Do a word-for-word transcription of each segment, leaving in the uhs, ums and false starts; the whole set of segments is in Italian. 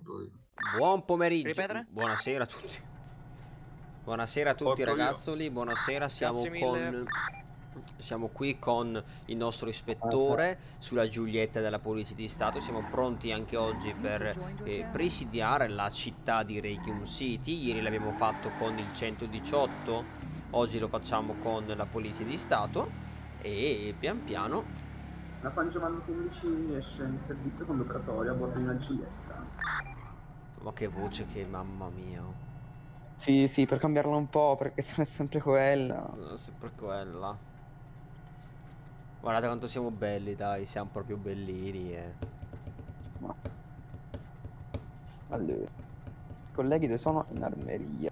Buon pomeriggio. Ripetere? Buonasera a tutti. Buonasera a tutti ragazzoli, buonasera, siamo con siamo qui con il nostro ispettore sulla Giulietta della Polizia di Stato. Siamo pronti anche oggi per eh, presidiare la città di Raycum City. Ieri l'abbiamo fatto con il centodiciotto, oggi lo facciamo con la Polizia di Stato e pian piano la San Giovanni quindici esce in servizio con l'operatorio a bordo di una Giulietta. Ma che voce che, mamma mia. Sì, sì, per cambiarla un po', perché se no è sempre quella. No, è sempre quella. Guardate quanto siamo belli, dai, siamo proprio bellini, eh. No. Allora, i colleghi dove sono? In armeria.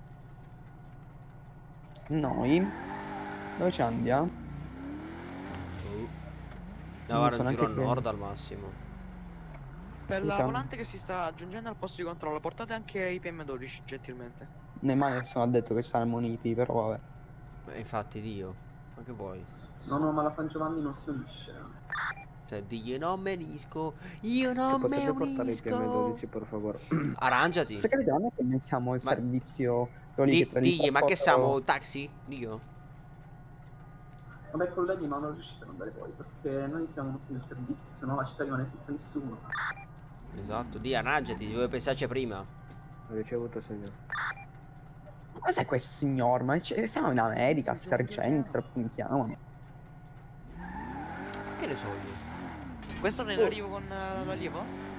Noi dove ci andiamo? Uh. No, guarda, un giro a nord al massimo. Per la Scusa. volante che si sta aggiungendo al posto di controllo, portate anche i P M dodici, gentilmente. Neymar sono detto che ci saranno muniti, però vabbè. Beh, infatti, Dio, ma che vuoi? No, no, ma la San Giovanni non si unisce. Cioè, io non me unisco, io non Che me potete portare i P M unisco. dodici, per favore? Arrangiati. Se capite, non è che noi siamo il Ma- servizio quelli Di, che tra digli, ma che trasporto- siamo? Taxi? Dio. Vabbè, colleghi, ma non riuscite ad andare voi, perché noi siamo tutti in servizio, se no la città rimane senza nessuno. Esatto, di, arrangiati, dovevo pensarci prima. Ho ricevuto, signor. Cos'è questo signor? Ma c- siamo in America, sergente, come chiamano? Che ne so io? Questo non è in arrivo con uh, l'allievo?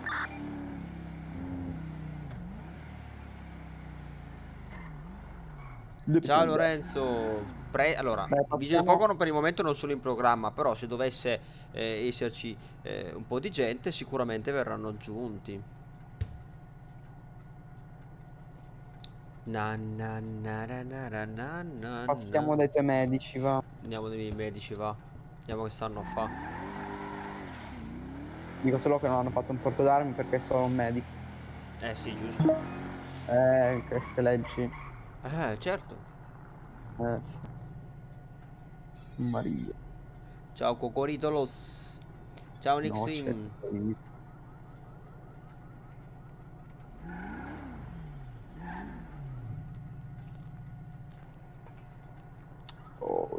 Ciao Lorenzo. Pre allora, Beh, i vigili del passiamo- fuoco per il momento non sono in programma, però se dovesse eh, esserci eh, un po' di gente sicuramente verranno aggiunti. Na, na, na, na, na, na, na, na, Passiamo na. dai tuoi medici, va. Andiamo dai miei medici, va. Vediamo che stanno a fa. Dico solo che non hanno fatto un porto d'armi perché sono un medico. Eh sì, giusto. Eh, queste leggi. Eh, certo. Eh, Maria. Ciao Cocoritolos. Ciao Nick No, Sim. certo. Oh,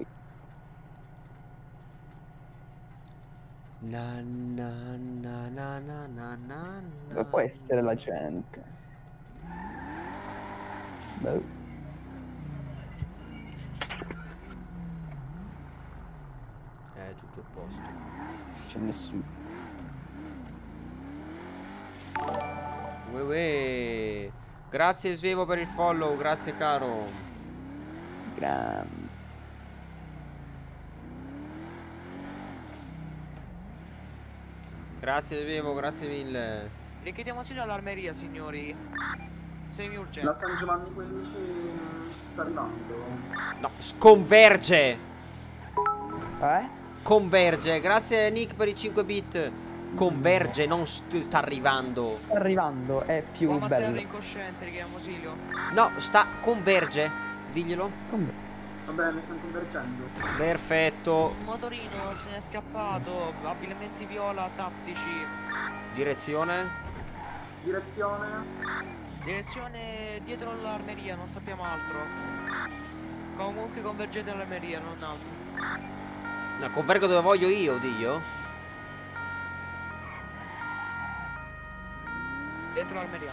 Na, na, na, na, na, na, na, dove può essere la gente? Boh. Eh, tutto a posto. C'è nessuno. Uè, uè. Grazie Svevo per il follow, grazie caro. Grande. Grazie Svevo, grazie mille. Richiediamo asilo all'armeria, signori. Semi La urgente. San Giovanni quindici sta arrivando. No, converge. Eh? Converge, grazie Nick per i cinque bit. Converge, non st- sta arrivando. Sta arrivando, è più Uomo a terra bello. incosciente, richiediamo ausilio. No, sta converge. Diglielo. Come? Va bene, stiamo convergendo. Perfetto. Un motorino se n'è scappato, abilementi viola, tattici. Direzione. Direzione. Direzione dietro l'armeria, non sappiamo altro. Comunque convergete all'armeria, non altro. No, convergo dove voglio io, Dio. Dietro l'armeria.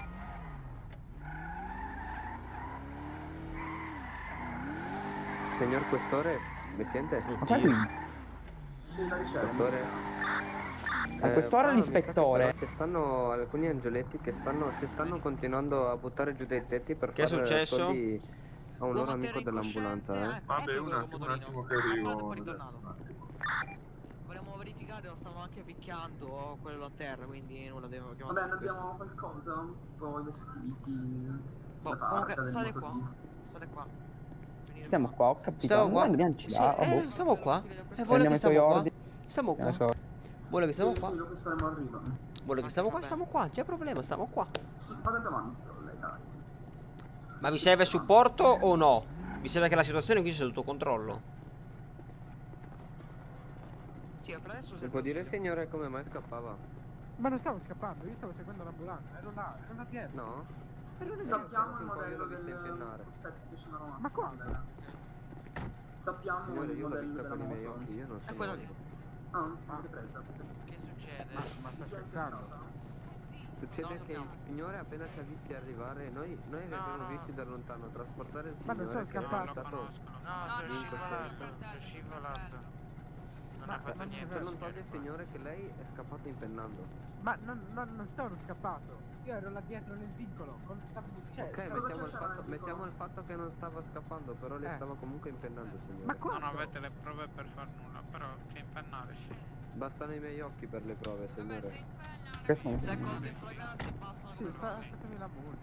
Signor Questore, mi sente? Ma qua qui? Sì, la ricerca. Questore? A quest'ora qua mi sa che l'ispettore. però ci stanno alcuni angioletti che stanno, si stanno continuando a buttare giù dai tetti per Che è fare successo? soldi a un loro Uomo a amico terra dell'ambulanza, incosciente, eh. ecco, Vabbè, ecco un quel attimo, un motorino. attimo che Scappato, arrivo. poi ritornato. Volevamo verificare, lo stavano anche picchiando quello a terra, quindi nulla, abbiamo chiamato Va bene, questo. abbiamo qualcosa, tipo i vestiti, Boh, la comunque targa del state qua. motorino. State qua. Venite Stiamo qua, ho capito. Stiamo qua. Noi dobbiamo ci Sì, dare. eh, Oh, boh. stiamo qua. E vuole che Prendiamo i stiamo tuoi qua. ordini. Stiamo Eh, qua. so. Vuole che stiamo Sì, qua. sì, lo saremo arrivando. Vuole che stiamo qua, stiamo qua. C'è problema, stiamo qua. Sì, vado più avanti però lei, dai. Ma vi serve supporto o no? Vi serve che la situazione qui sia sotto controllo? Sì, per adesso Mi può dire, signore, come mai scappava? Ma non stavo scappando, io stavo seguendo l'ambulanza, ero là, ero là dietro. No? Ero là dietro. Sappiamo il Sì, poi io modello l'ho vista del... impennare. Aspetti che ci sono Ma quando? Sappiamo Signore, il io l'ho modello vista della con i miei moto. occhi, io non È sono quello lì. morto. Ah, non l'avete presa? Che succede? Ma, ma sta scherzando? Succede No, che il sappiamo. signore appena ci ha visti arrivare, noi, noi li No, abbiamo no. visti da lontano trasportare il Ma non signore sono che era scappato. Lo stato... conoscono. No, No, sono no, incoscienza. scivolato. Sono scivolato. Non Ma- ha fatto ma- niente. Ciò non signore toglie, qua. signore, che lei è scappato impennando. Ma non, non, non stavo scappato. Io ero là dietro nel vincolo. Con, cioè, Ok, stavo- mettiamo il, c'era fatto, nel mettiamo vicolo? il fatto che non stava scappando, però lei Eh. stava comunque impennando, signore. Ma No, quando? non avete le prove per far nulla, però che impennare sì. Bastano i miei occhi per le prove, signore. Questo non Se è si colto in flagrante bastano Sì, due fa, prove. fatemi la multa.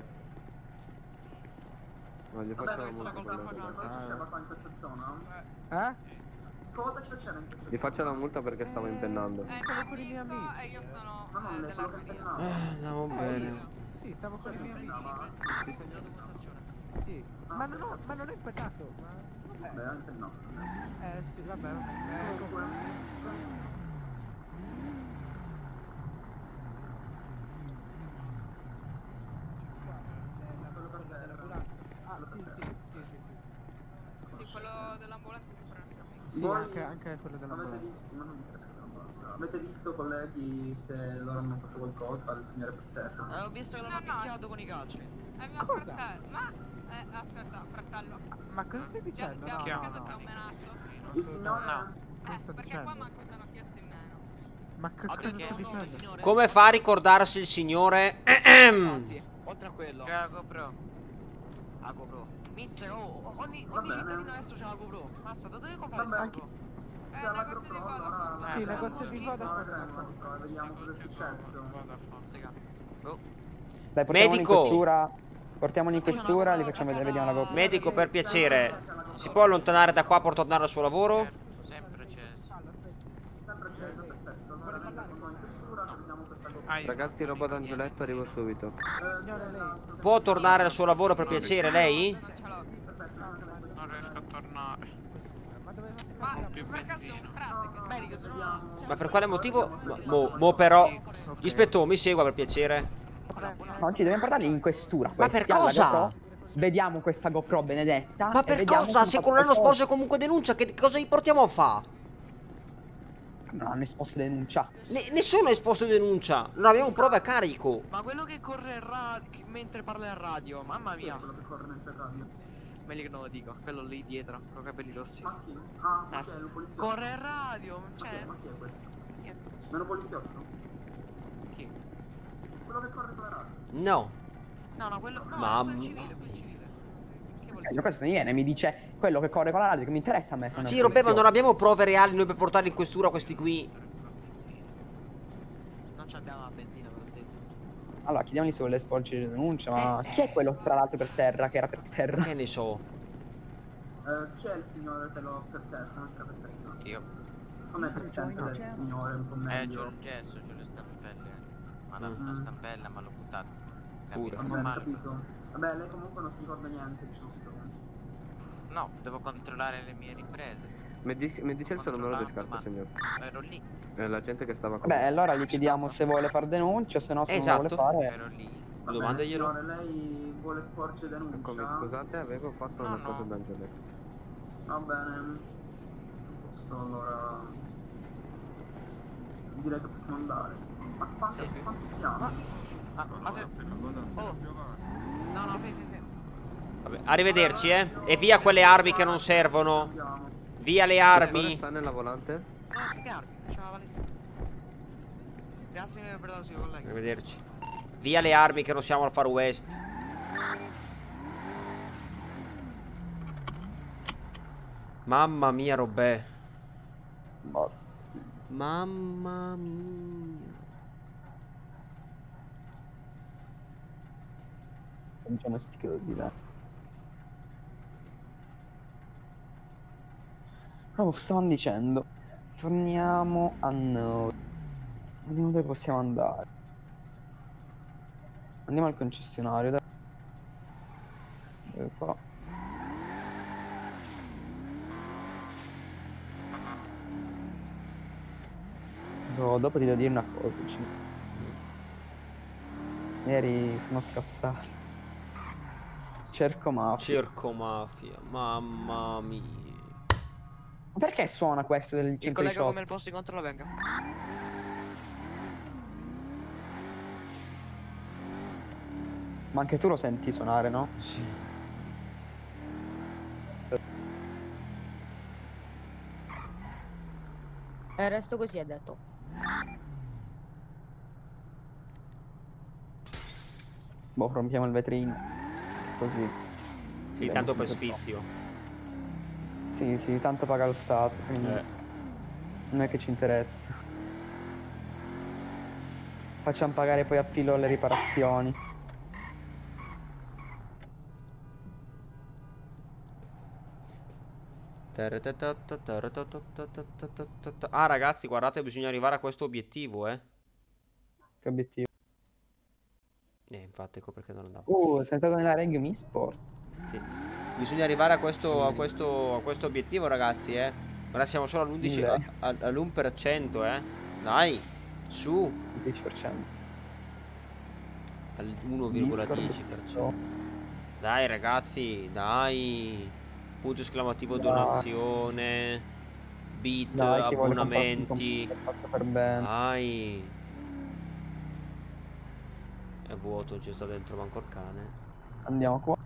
No, gli Vabbè, faccio la questa multa cosa per le cosa prove. ci faceva qua in questa zona? Eh? Cosa ci faceva in questa Gli faccio la multa perché stavo Eh, impennando. È Stavo mio con i miei amico amici. e io sono Ma non eh, è della quello che guardia. impennava. Eh, andiamo bene. Sì, stavo con i miei amici. Impennava? Sì, La documentazione. Sì. Ma non ho, ma non ho impennato. Ma Beh, vabbè. ha impennato. Eh sì, vabbè. Eh, Comunque... Quello per terra. Ah, sì, sì, sì, sì, sì. Sì, quello dell'ambulanza è sempre nostro amico. Sì, Voi anche, anche quello Avete dell'ambulanza. visto, ma non mi interessa l'ambulanza. Avete visto, colleghi, se loro hanno fatto qualcosa al signore per terra? Eh, ho visto che No, l'hanno no. picchiato con i calci. È mio Cosa? fratello. Ma eh, aspetta, fratello. Ma cosa stai Ti ha, dicendo? ti ha No, Chi ha- no, picchiato no. ti ha menato? Il signore... No. Cosa Eh, sto perché qua dicendo? manco se una piatta in meno. Ma che Ha cosa detto stai un nome, dicendo? signore. Come fa a ricordarsi il signore? Infatti, oltre a quello. Che ha GoPro. La GoPro. Mister, oh, ogni, Va ogni bene. cittadino adesso c'ha la GoPro. Mazza, da dove compra Vabbè. questa Anche- GoPro? Eh, Se alla negozio di GoPro, Vodafone. allora... Sì, Eh, negozio di No, Vodafone. vedremo la GoPro e vediamo cosa è successo. Mazzica. Dai, portiamoli in Medico! questura. Portiamoli in questura, li facciamo vedere, vediamo la GoPro. Medico, per piacere, si può allontanare da qua per tornare al suo lavoro? Certo, sempre acceso. Sempre acceso, perfetto. Allora venite con noi in questura, che vediamo questa GoPro. Ai. Ragazzi, roba d'angioletto, arrivo subito. Eh, Signore, lei- l'altro che- Può tornare al suo lavoro per piacere, lei? Non ce l'ho. Perfetto, anche in questura. Non riesco a tornare. Ma dove Ma Ho più per caso è un benzina. frate che Bene, che sono... Vediamo. Ma per quale motivo? Mo, mo- mo però... Ispettore, mi segua per piacere. No, oggi dobbiamo portarli in questura. Ma per questi, alla cosa? GoPro. Vediamo questa GoPro benedetta. Ma e per vediamo cosa? se Se hanno con un fatto anno qualcosa. sposo comunque denuncia, che cosa gli portiamo a fa? Non hanno esposto denuncia. Ne- nessuno ha esposto denuncia, non abbiamo prove a carico. Ma quello che corre in radio, mentre parla in radio, mamma Chi è mia. quello che corre mentre radio? Meglio che non lo dico, quello lì dietro, con i capelli rossi. Ma chi? Ah, ma Eh, chi è sì. il poliziotto? Corre in radio, Ma chi è, cioè... ma chi è questo? Niente. Meno poliziotto? Chi? Quello che corre con la radio? No. No, no, quello... No, Mamma. quel civile, quel civile. Che Eh, polizia? questo mi viene e mi dice quello che corre con la radio che mi interessa a me. sono Sì, il vabbè, ma non poliziotto. abbiamo prove reali noi per portarli in questura questi qui. Non ci abbiamo la benzina, ve l'ho detto. Allora, chiediamogli se vuole sporgere denuncia. Ma Eh. chi è quello tra l'altro per terra? Che era per terra? Che ne so. Eh, chi è il signore che lo per terra? Non c'era per terra. Io. Com'è che si sente adesso, signore? Un po' Eh, c'ho meglio. il gesso, c'ho le stampelle. Ma Mm. una stampella, ma l'ho buttata. Pure. Capito? Va Fa bene, male. capito. Vabbè, lei comunque non si ricorda niente, giusto? No, devo controllare le mie riprese. Mi, di- mi dice il suo numero di Controllando, scarpa, ma- signor. Ero lì, È la gente che stava con Beh, me. allora gli chiediamo se vuole fare denuncia, se no se Esatto. non vuole fare. ero lì. Va bene, Domandaglielo. signore, lei vuole sporgere denuncia? Come scusate, avevo fatto No, una no. cosa d'angioletto. Va bene. Sto allora... Direi che possiamo andare. Ma quanti, Sì. quanti siamo? Ah, ma se... Oh. No, no, fai, fai, fai. Vabbè, arrivederci, eh. E via quelle armi che non servono. Andiamo. Via le Il armi. sta nella volante? No, che armi? C'è la valetta. Grazie per la sua collega. Arrivederci. Via le armi che non siamo al Far West. Mamma mia, Robè. Boss. Mamma mia. Cominciamo sti cosi, dai. Oh, stavano dicendo. Torniamo a noi. Vediamo dove possiamo andare. Andiamo al concessionario, dai. Dove qua? No, dopo ti devo dire una cosa. ci- Ieri sono scassato. Cerco mafia. Cerco mafia, mamma mia. Ma perché suona questo del Il collega come il centodiciotto? posto di controllo venga. Ma anche tu lo senti suonare, no? Sì. E resto così, ha detto. Boh, rompiamo il vetrino. Così. Sì, Vediamo tanto se per c'è sfizio. troppo. Sì, sì, tanto paga lo Stato, quindi Eh. non è che ci interessa. Facciamo pagare poi a filo le riparazioni. Ah ragazzi, guardate, bisogna arrivare a questo obiettivo, eh. Che obiettivo? Eh, infatti, ecco perché non andavo. Uh, sei entrato nella Regium eSport. Sì. Bisogna arrivare a questo, a questo, a questo obiettivo, ragazzi, eh. Ora siamo solo all'undici, Mille. all'uno per cento, eh. Dai, su. dieci per cento. Al uno virgola dieci per cento. Dai, ragazzi, dai. Punto esclamativo Dai. donazione. Bit, Dai, chi vuole comprarsi un abbonamenti. computer fatto per bene. Dai. È vuoto, non ci sta dentro manco il cane. Andiamo qua.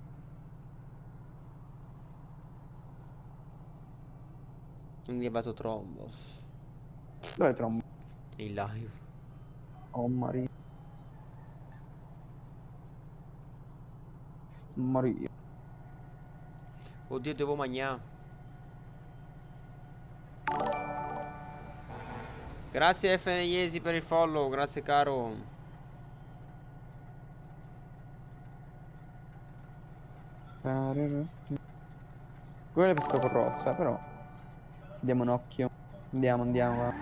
Quindi è arrivato Trombos. Dove è Trombo? In live. Oh Maria. Maria. Oddio, devo mangiare. Grazie F N Iesi per il follow, grazie caro. Quella è pesca con rossa, però. Diamo un occhio. Andiamo, andiamo. Va.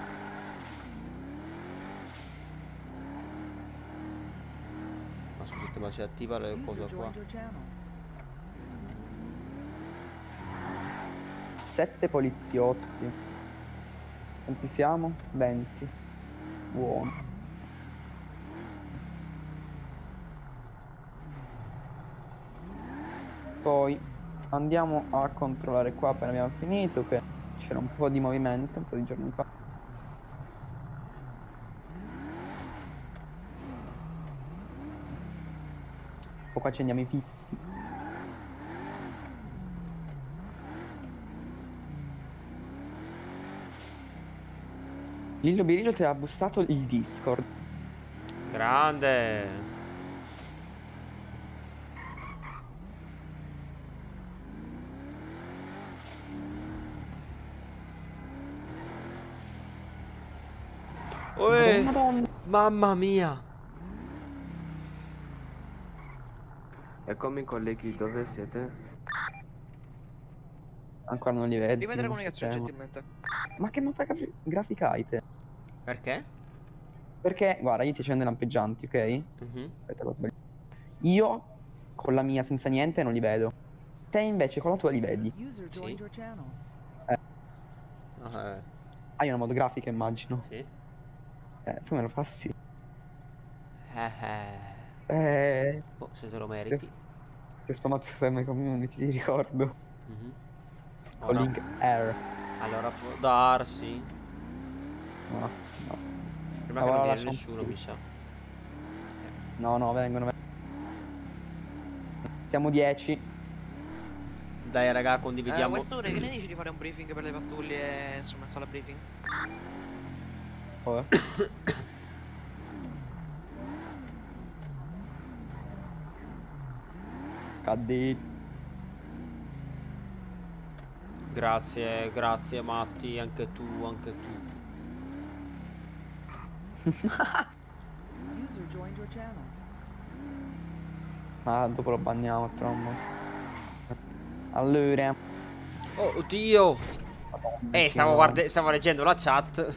Ma scusate, ma c'è attiva la cosa qua? Sette poliziotti. Quanti siamo? venti. Buono. Poi andiamo a controllare qua appena abbiamo finito, che c'era un po' di movimento un po' di giorni fa. Poi qua accendiamo i fissi. Lillo Birillo ti ha bussato il Discord. Grande. Uè, Madonna. mamma mia. Eccomi colleghi, dove siete? Ancora non li vedi. Rivedere non comunicazione sapremo. gentilmente. Ma che nota graf- grafica hai te? Perché? Perché, guarda, io ti accendo i lampeggianti, ok? Mhm. Aspetta, l'ho sbagliato. Io con la mia senza niente non li vedo. Te invece con la tua li vedi. Sì. Eh. Ah, eh, Hai una mod grafica, immagino. sì. Eh, poi me lo fa sì. Eh, eh. Eh. Boh, se te lo Ti meriti. ho spammato la mia community, ti ricordo. Mhm. Con Oh, no. link R. Allora può darsi. No, no. Prima Ma che non va, viene lascia un nessuno, po'. mi sa. No, no, vengono. vengono. Siamo dieci. Dai, raga, Eh, condividiamo. Quest'ora che ne dici di fare un briefing per le pattuglie, insomma, sala briefing? Oh. Caddi. Grazie, grazie Matti, anche tu, anche tu. Ah, dopo lo banniamo a Trombo. Allora. Oh, oddio! Eh, stavo, guarda- stavo leggendo la chat.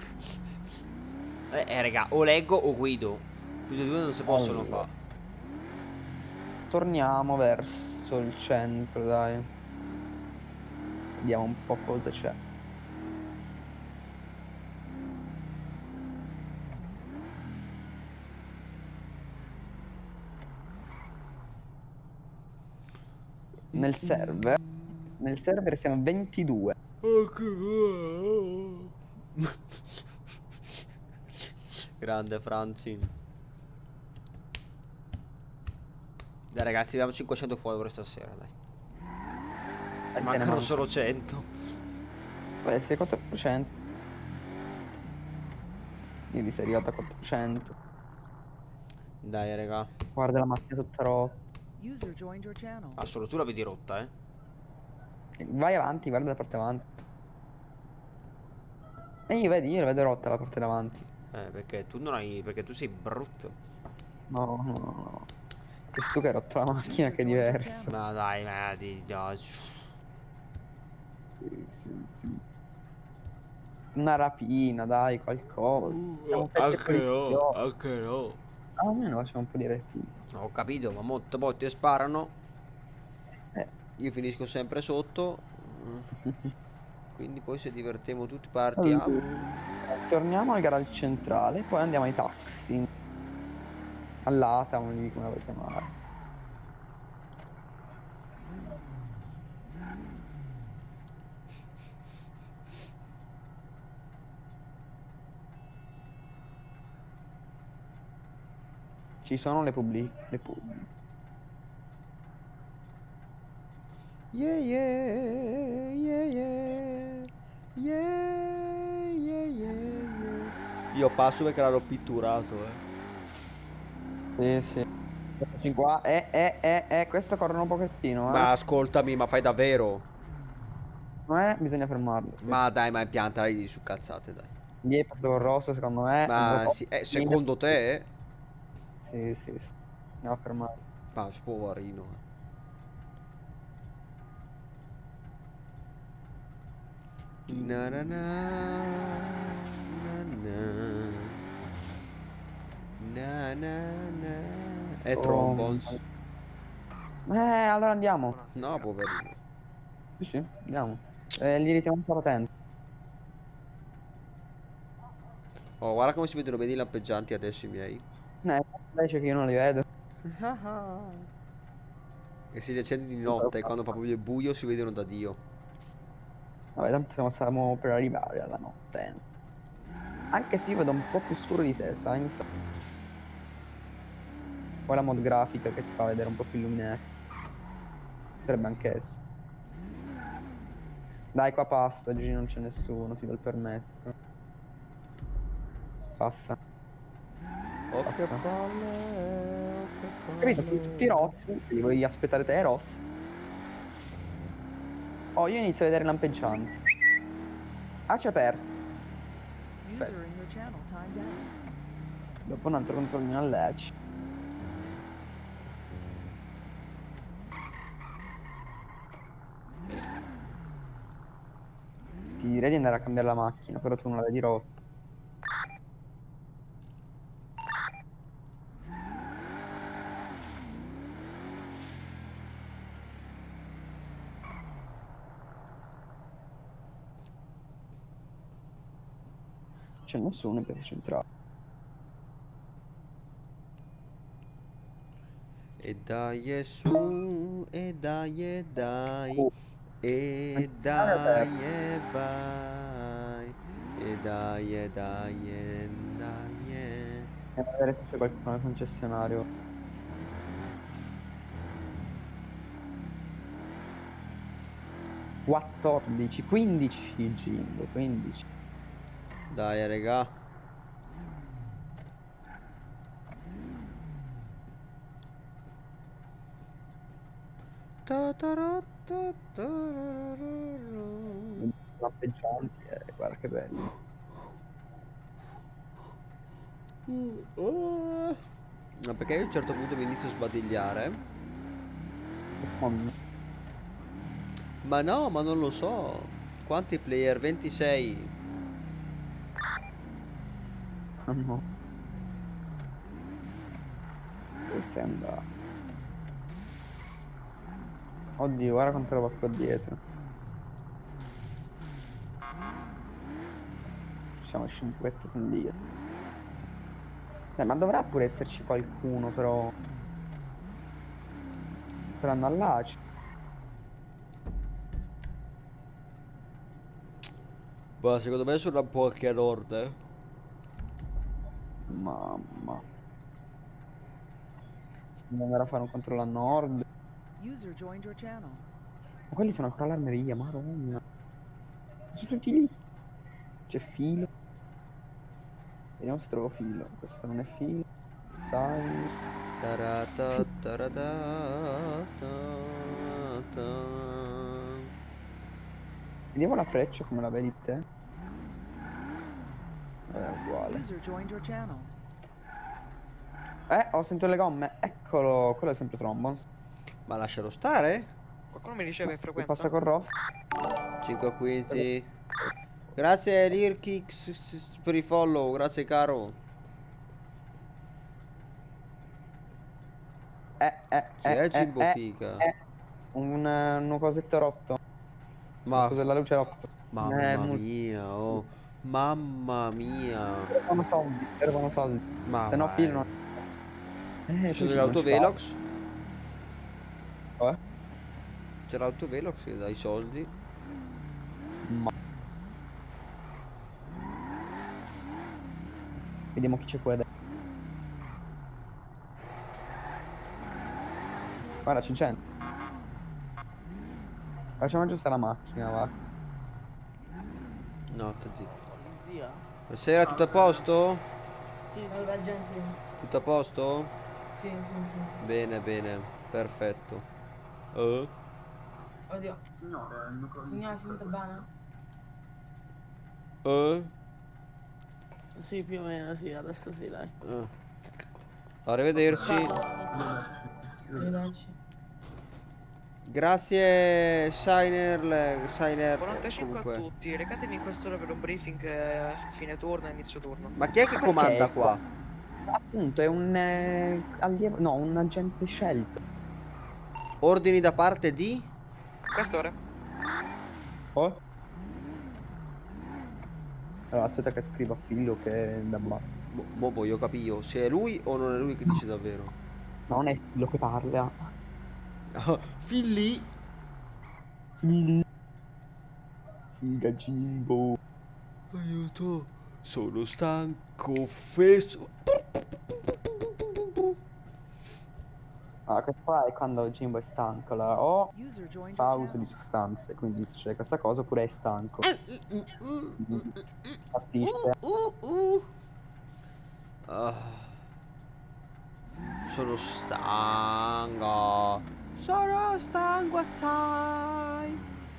eh, eh, raga, o leggo o guido. Più di due non si possono Allora. fare. Torniamo verso il centro, dai. Vediamo un po' cosa c'è. nel server. Nel server siamo ventidue. Grande Franzi. Dai ragazzi, abbiamo cinquecento follower stasera, dai. Perché Mancano ne solo cento. Beh, sei quattrocento. Io sei arrivato a quattrocento. Dai raga. Guarda la macchina tutta rotta. Ah, solo tu la vedi rotta, eh? Vai avanti, guarda la parte avanti. E io vedi, io la vedo rotta la parte davanti. Eh, perché tu non hai... perché tu sei brutto. No, no, no, no. Che tu che hai rotto la macchina che è diverso. Ma dai, ma di... no. Sì, sì, sì. Una rapina, dai, qualcosa. Siamo sette Anche no, poliziotti. anche no. Almeno facciamo un po' di rapina. Ho capito, ma molte volte sparano. Eh. Io finisco sempre sotto. Quindi poi se divertiamo tutti partiamo. Allora, torniamo al garage centrale, poi andiamo ai taxi. All'Ata, come li come la vuoi chiamare. Ci sono le pubbliche. Le pub. Yeah yeah yeah yeah yeah yeah yeah yeah. Io passo perché l'hanno pitturato, eh. Sì, sì. Questi qua, eh, eh, eh, eh, questo corrono un pochettino, eh. Ma ascoltami, ma fai davvero? Eh, bisogna fermarlo, sì. Ma dai, ma in pianta lì su cazzate, dai. Lì è passato col rosso, secondo me. Ma un po' sì, eh, secondo te? Sì, sì, sì. Andiamo a fermarlo. Ma poverino. eh. Na na na na na na na na. È Oh, Trombons. Eh, allora andiamo. No, poverino. Sì, sì, andiamo. Eh, gli ritiriamo un po' la tenda. Oh, guarda come si vedono bene i lampeggianti adesso i miei. Eh, invece che io non li vedo. E si riaccende di notte, quando fa proprio il buio si vedono da Dio. Vabbè, tanto siamo, stiamo per arrivare alla notte. Anche se io vedo un po' più scuro di te, sai? Poi la mod grafica che ti fa vedere un po' più illuminati. Potrebbe anche essere. Dai, qua passa, oggi non c'è nessuno, ti do il permesso. Passa. Oh Passa. che palle, oh che palle. Capito? Sono tutti rossi, se li vuoi aspettare te, rossi. Oh, io inizio a vedere lampeggianti. Ah, c'è aperto. Perfetto. Dopo un altro controllino al latch. Ti direi di andare a cambiare la macchina, però tu non la vedi rotta. C'è nessuno in piazza centrale. E dai e su, e dai e dai, e dai e vai, e dai e dai e dai e... Andiamo a vedere se c'è qualcuno al concessionario. quattordici, quindici Jimbo, quindici. Dai raga. Lampeggianti, eh, guarda che bello. Ma perché io a un certo punto mi inizio a sbadigliare? Ma no, ma non lo so. Quanti player? ventisei. Oh no. Dove stai andando? Oddio, guarda quanta roba qua dietro. Facciamo cinquetta sono lì. Eh, ma dovrà pure esserci qualcuno, però. Saranno all'A C. Ma secondo me sono un po' anche a nord, eh. Mamma. Se devo andare a fare un controllo a nord. User joined your channel. Ma quelli sono ancora all'armeria, madonna. Sono tutti lì. C'è filo. Vediamo se trovo filo. Questo non è filo. Sai. Tarata, tarata, ta, ta. Vediamo la freccia come la vedi te. È uguale. User joined your channel. Eh, ho sentito le gomme. Eccolo, quello è sempre Trombons. Ma lascialo stare? Qualcuno mi riceve in Che frequenza? passa con Ross. cinque quindici. Grazie Lirkix per i follow, grazie caro. Eh, eh, Chi eh, è eh, Gimbo eh, Figa? eh. Un, eh, un cosetto rotto. Ma Cos'è la luce rotto? mamma Eh, mul- mia, oh. Mamma mia. Servono soldi, servono soldi. Ma Se no vai. filo non... Eh, Ci sono poi le non ci autovelox? fa. Eh? C'è l'autovelox che dà i soldi. Ma... Vediamo chi c'è qua dentro. Guarda, c'è gente. Facciamo giusto la macchina, va. No, sta zitto. Zia. Buonasera, tutto a posto? Sì, salve gente. Tutto a posto? Sì, sì, sì. Bene, bene, perfetto. Eh? Oddio. Signore, il nucleo Signora, si sente bene? Eh? Sì, più o meno, sì, adesso sì, dai. Eh. Arrivederci. Arrivederci. Grazie Shiner, le- Shiner, eh, quarantacinque a comunque. tutti, recatevi in quest'ora per un briefing eh, fine turno e inizio turno. Ma chi è che Perché comanda è qua? Appunto, è un eh, allievo, no, un agente scelto. Ordini da parte di? Quest'ora. Oh? Allora, aspetta che scrivo a filo che è da bar. Mo, mo voglio capire se è lui o non è lui che dice davvero. Ma non è Filo che parla. Ah, Filli? Fili. Figa Jimbo. Aiuto, sono stanco, fesso. Ah, questo qua è quando Jimbo è stanco, la o User joined fa your uso di channel. sostanze, quindi succede questa cosa, oppure è stanco. Impazzisce. Uh, uh. Ah. Sono stanco. Sono stanco assai.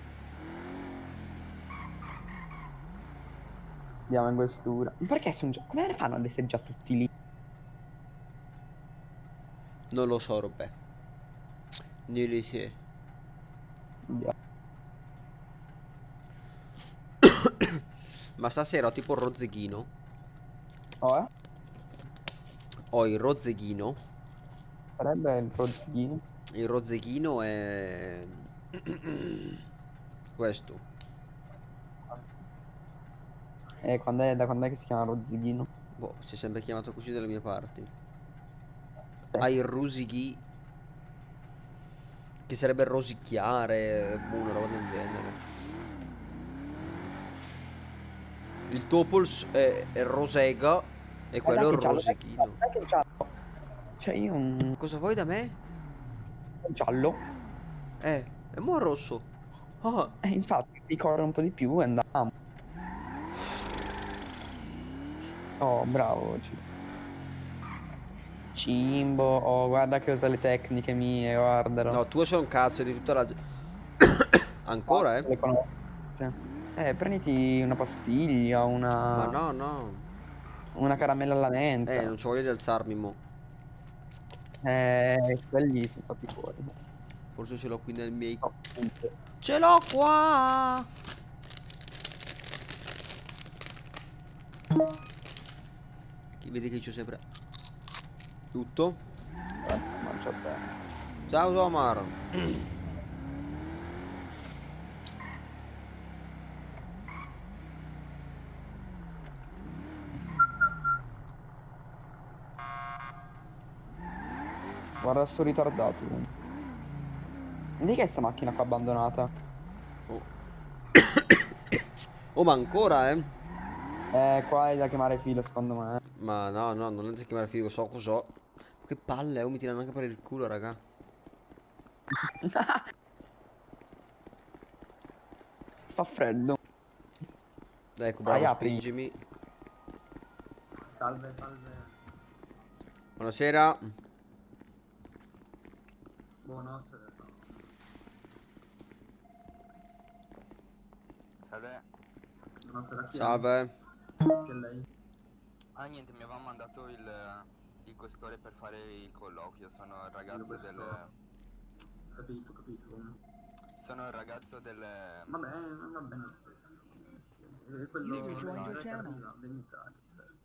Andiamo in questura. Ma perché sono già... Come fanno ad essere già tutti lì? Non lo so, Robè. Non lo so. Andiamo. Ma stasera ho tipo il rozzeghino. Oh, eh? Ho il rozzeghino. Sarebbe il rozzeghino. Il rozzeghino è questo. E quando è, da quando è che si chiama rozzeghino? Boh, si è sempre chiamato così dalle mie parti. Sì. Hai il rosicchi, che sarebbe rosicchiare, boh, una roba del genere. Il topo il s- è, è rosega e quello è il rosichino. Dai che è giallo. Cioè io un Cosa vuoi da me? giallo. Eh, è mo' rosso. Ah, E infatti ti corre un po' di più e andiamo. Oh, bravo. Ci- Cimbo. Oh, guarda che usa le tecniche mie, guardalo. no, tu sei un cazzo di tutta la... ge- Ancora, Le eh? conosco. Sì. Eh, prenditi una pastiglia, una... Ma no, no. una caramella alla menta. Eh, non ci voglio di alzarmi mo'. Eh, quelli sono fatti fuori. Forse ce l'ho qui nel miei... No, appunto. Ce l'ho qua! Chi vede che c'ho sempre... Tutto? Eh, mangia bene. Ciao Omar! Guarda sto ritardato. Vedi che è sta macchina qua abbandonata? Oh. Oh, ma ancora, eh? Eh, qua è da chiamare filo, secondo me. Ma no, no, non è da chiamare figo, so cos'ho. Che palle, oh, mi tirano anche per il culo, raga. Fa freddo. Dai, ecco, bravo, Vai, apri. spingimi. Salve, salve. Buonasera. Buonasera. Salve. Buonasera, chi è? Salve. Chi è lei? Ah niente, mi aveva mandato il, il questore per fare il colloquio, sono il ragazzo questore. del... Capito, capito. Sono il ragazzo del... Vabbè, va bene lo stesso. È quello User joined your che channel. arriva dei militari.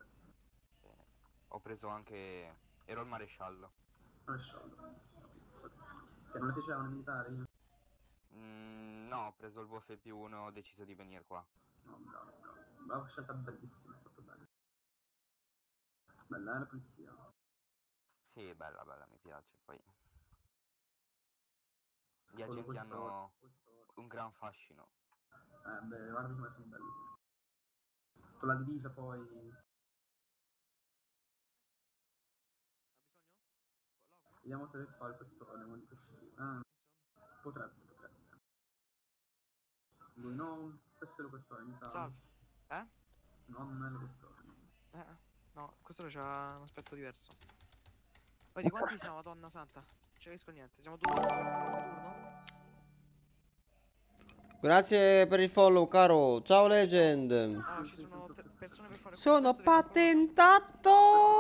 Ho preso anche... ero il maresciallo. Maresciallo, capisco, capisco. Che non le piacevano i militari? Mm, no, ho preso il V F più uno, ho deciso di venire qua. No, bravo, bravo. Brava scelta, bellissima, hai fatto bene. Bella, è la polizia. Sì, bella, bella, mi piace, poi... Gli Quello agenti questo- hanno questo- un gran fascino. Eh, beh, guarda come sono belli. Con la divisa poi... Vediamo se fa il questore, uno di questi qui. Ah, potrebbe, potrebbe. Lui no, questo è il questore, mi sa. Salve. Eh? Non è il questore. Eh, no, questo c'ha un aspetto diverso. Poi di quanti siamo, Madonna Santa? Non ci capisco niente, siamo due per turno? Grazie per il follow, caro. Ciao, Legend. Ah, ci sono te- persone per fare Sono questo devi patentato.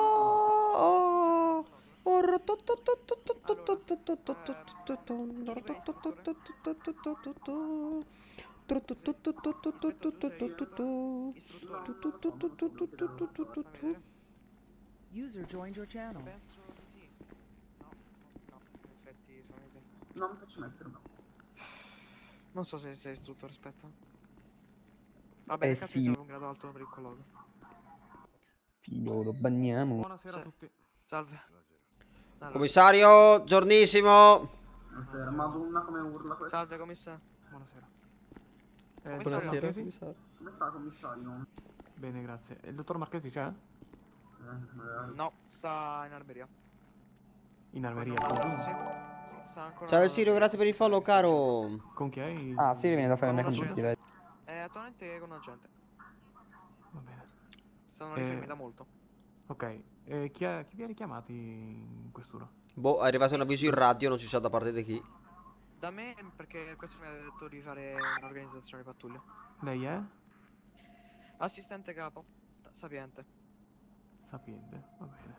User joined your channel. Penso di sì. No, no, in effetti solamente... No, mi faccio mettere, no. Non so se sei istruttore, aspetta. Vabbè, Eh, nel caso mi sì. serve un grado alto per il colloquio. Figlio, lo bagniamo. Buonasera Sì. a tutti. Salve. Allora, Commissario, giornissimo. Buonasera, Madonna come urla questo. salve commissario. Buonasera. Eh, Come dottor stai? Marchesi? commissario. Come sta, commissario? Bene, grazie. E il dottor Marchesi c'è? Eh, magari. No, sta in alberia. In armeria? Con- Con, Sì, sì, sta ancora... Ciao, Sirio, grazie per il follow, caro. con chi hai? Ah, sì, viene da fare Con me con una tutti, gente. vedi. È attualmente con un agente. Va bene. Stanno Eh, rifermi da molto. Ok. Eh, chi, ha- chi vi ha richiamati in questura? Boh, è arrivato un avviso in radio, non si sa da parte di chi. Da me, perché questo mi ha detto di fare un'organizzazione di pattuglia. Lei è? Assistente capo, sapiente. Sapiente. Va bene.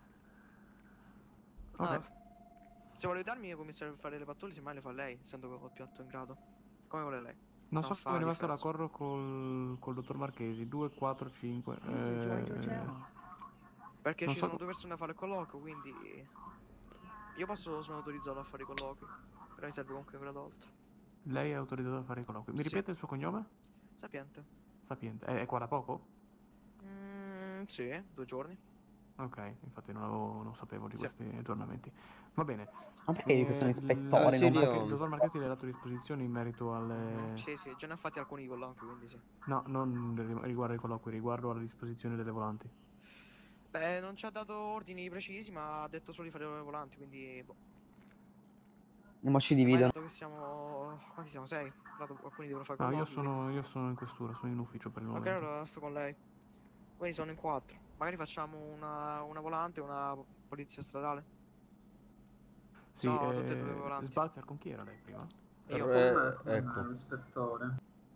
Ah, Ok. se vuole aiutarmi come serve fare le pattuglie, semmai le fa lei, essendo più alto in grado. Come vuole lei. Non non so se fa è rimasto differenza. d'accordo col, col dottor Marchesi. due, quattro, cinque. User joined your Eh, channel. Perché non ci so sono co- due persone a fare il colloquio, quindi... Io posso, sono autorizzato a fare i colloqui. Però mi serve comunque un grado alto. lei è autorizzato a fare i colloqui. Mi Sì. ripete il suo cognome? Sapiente. Sapiente. È, è qua da poco? Mm, sì, due giorni. Ok, infatti non, avevo, non sapevo di Sì. questi aggiornamenti. Va bene. Ma perché dico sono Eh, ispettore, il, non Marche- Sirio. il dottor Marchesi le ha dato disposizioni in merito alle... Sì, sì, già ne ha fatti alcuni colloqui, quindi sì. No, non ri- riguardo ai colloqui, riguardo alla disposizione delle volanti. Beh, non ci ha dato ordini precisi, ma ha detto solo di fare le volanti, quindi... Boh. Ma ci Ma ha dividono. detto che siamo... Quanti siamo? Sei? Dato alcuni devono fare No, io colloqui, sono, io sono in questura, sono in ufficio per il quindi... Ok, momento. allora sto con lei. Quindi sono in quattro. Magari facciamo una, una volante e una polizia stradale. Sì, No, tutte e due eh, volanti. Sbalzer con chi era lei prima? Io. Eh, Come ecco. l'ispettore.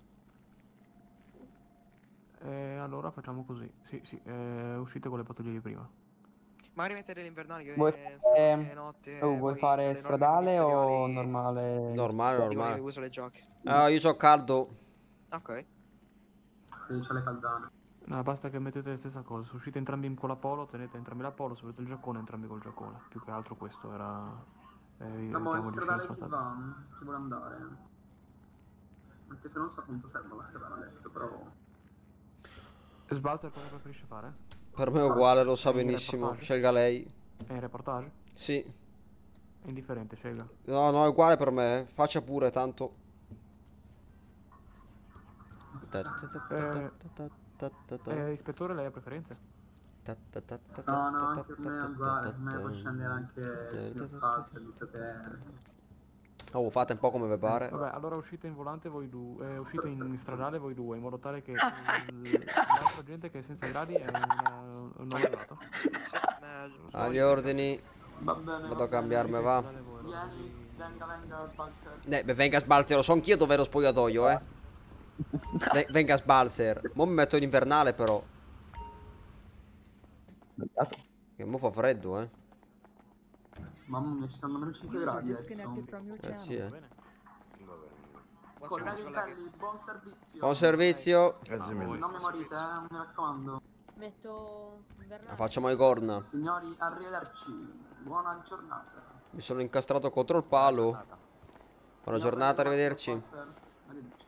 Eh, allora facciamo così. Sì, sì, eh, uscite con le pattuglie di prima. Magari mettere le invernali che Vuoi eh, fare, che notte. oh, vuoi poi fare quelle norme stradale o ministeriali normale? Normale, di quelli normale. che usa le giacche. Ah, io so caldo. Ok. Se c'ha le caldane. No, basta che mettete la stessa cosa. Se uscite entrambi con la polo, tenete entrambi la polo. Se volete il giaccone, entrambi col giaccone. Più che altro questo era... Eh, No, ma in evitiamo di uscire stradale chi sfasati. va? Chi vuole andare? Anche se non so quanto serve la stradale adesso, però... Sbalzer cosa preferisce fare? Per me è uguale, lo sa È in benissimo. reportage? Scelga lei. È in reportage? Sì. È indifferente, scelga. No, no, è uguale per me. eh. Faccia pure, tanto. Eh, ispettore, lei ha preferenze? No, no, anche per me è uguale, per me può scendere anche il signor Falzer, visto che... Oh, fate un po' come vi pare. Vabbè, allora uscite in volante voi due, eh, uscite in stradale voi due, in modo tale che l'altra gente che è senza gradi è un, un allevato. Agli ordini. Va bene, Vado a cambiarmi, va. Vieni, venga, venga, Sbalzer. Eh, beh, venga Sbalzer, lo so anch'io dov'è lo spogliatoio, eh. V venga Sbalzer. Mo mi metto in invernale però. Che mo fa freddo, eh. Mamma mia, ci stanno meno cinque gradi adesso. Eh sì, eh. Colleghi belli, buon servizio. Buon servizio. Grazie mille. Non mi morite, eh, mi raccomando. Metto invernale. Facciamo i corna. Signori, arrivederci. Buona giornata. Mi sono incastrato contro il palo. Buona giornata, arrivederci. Arrivederci.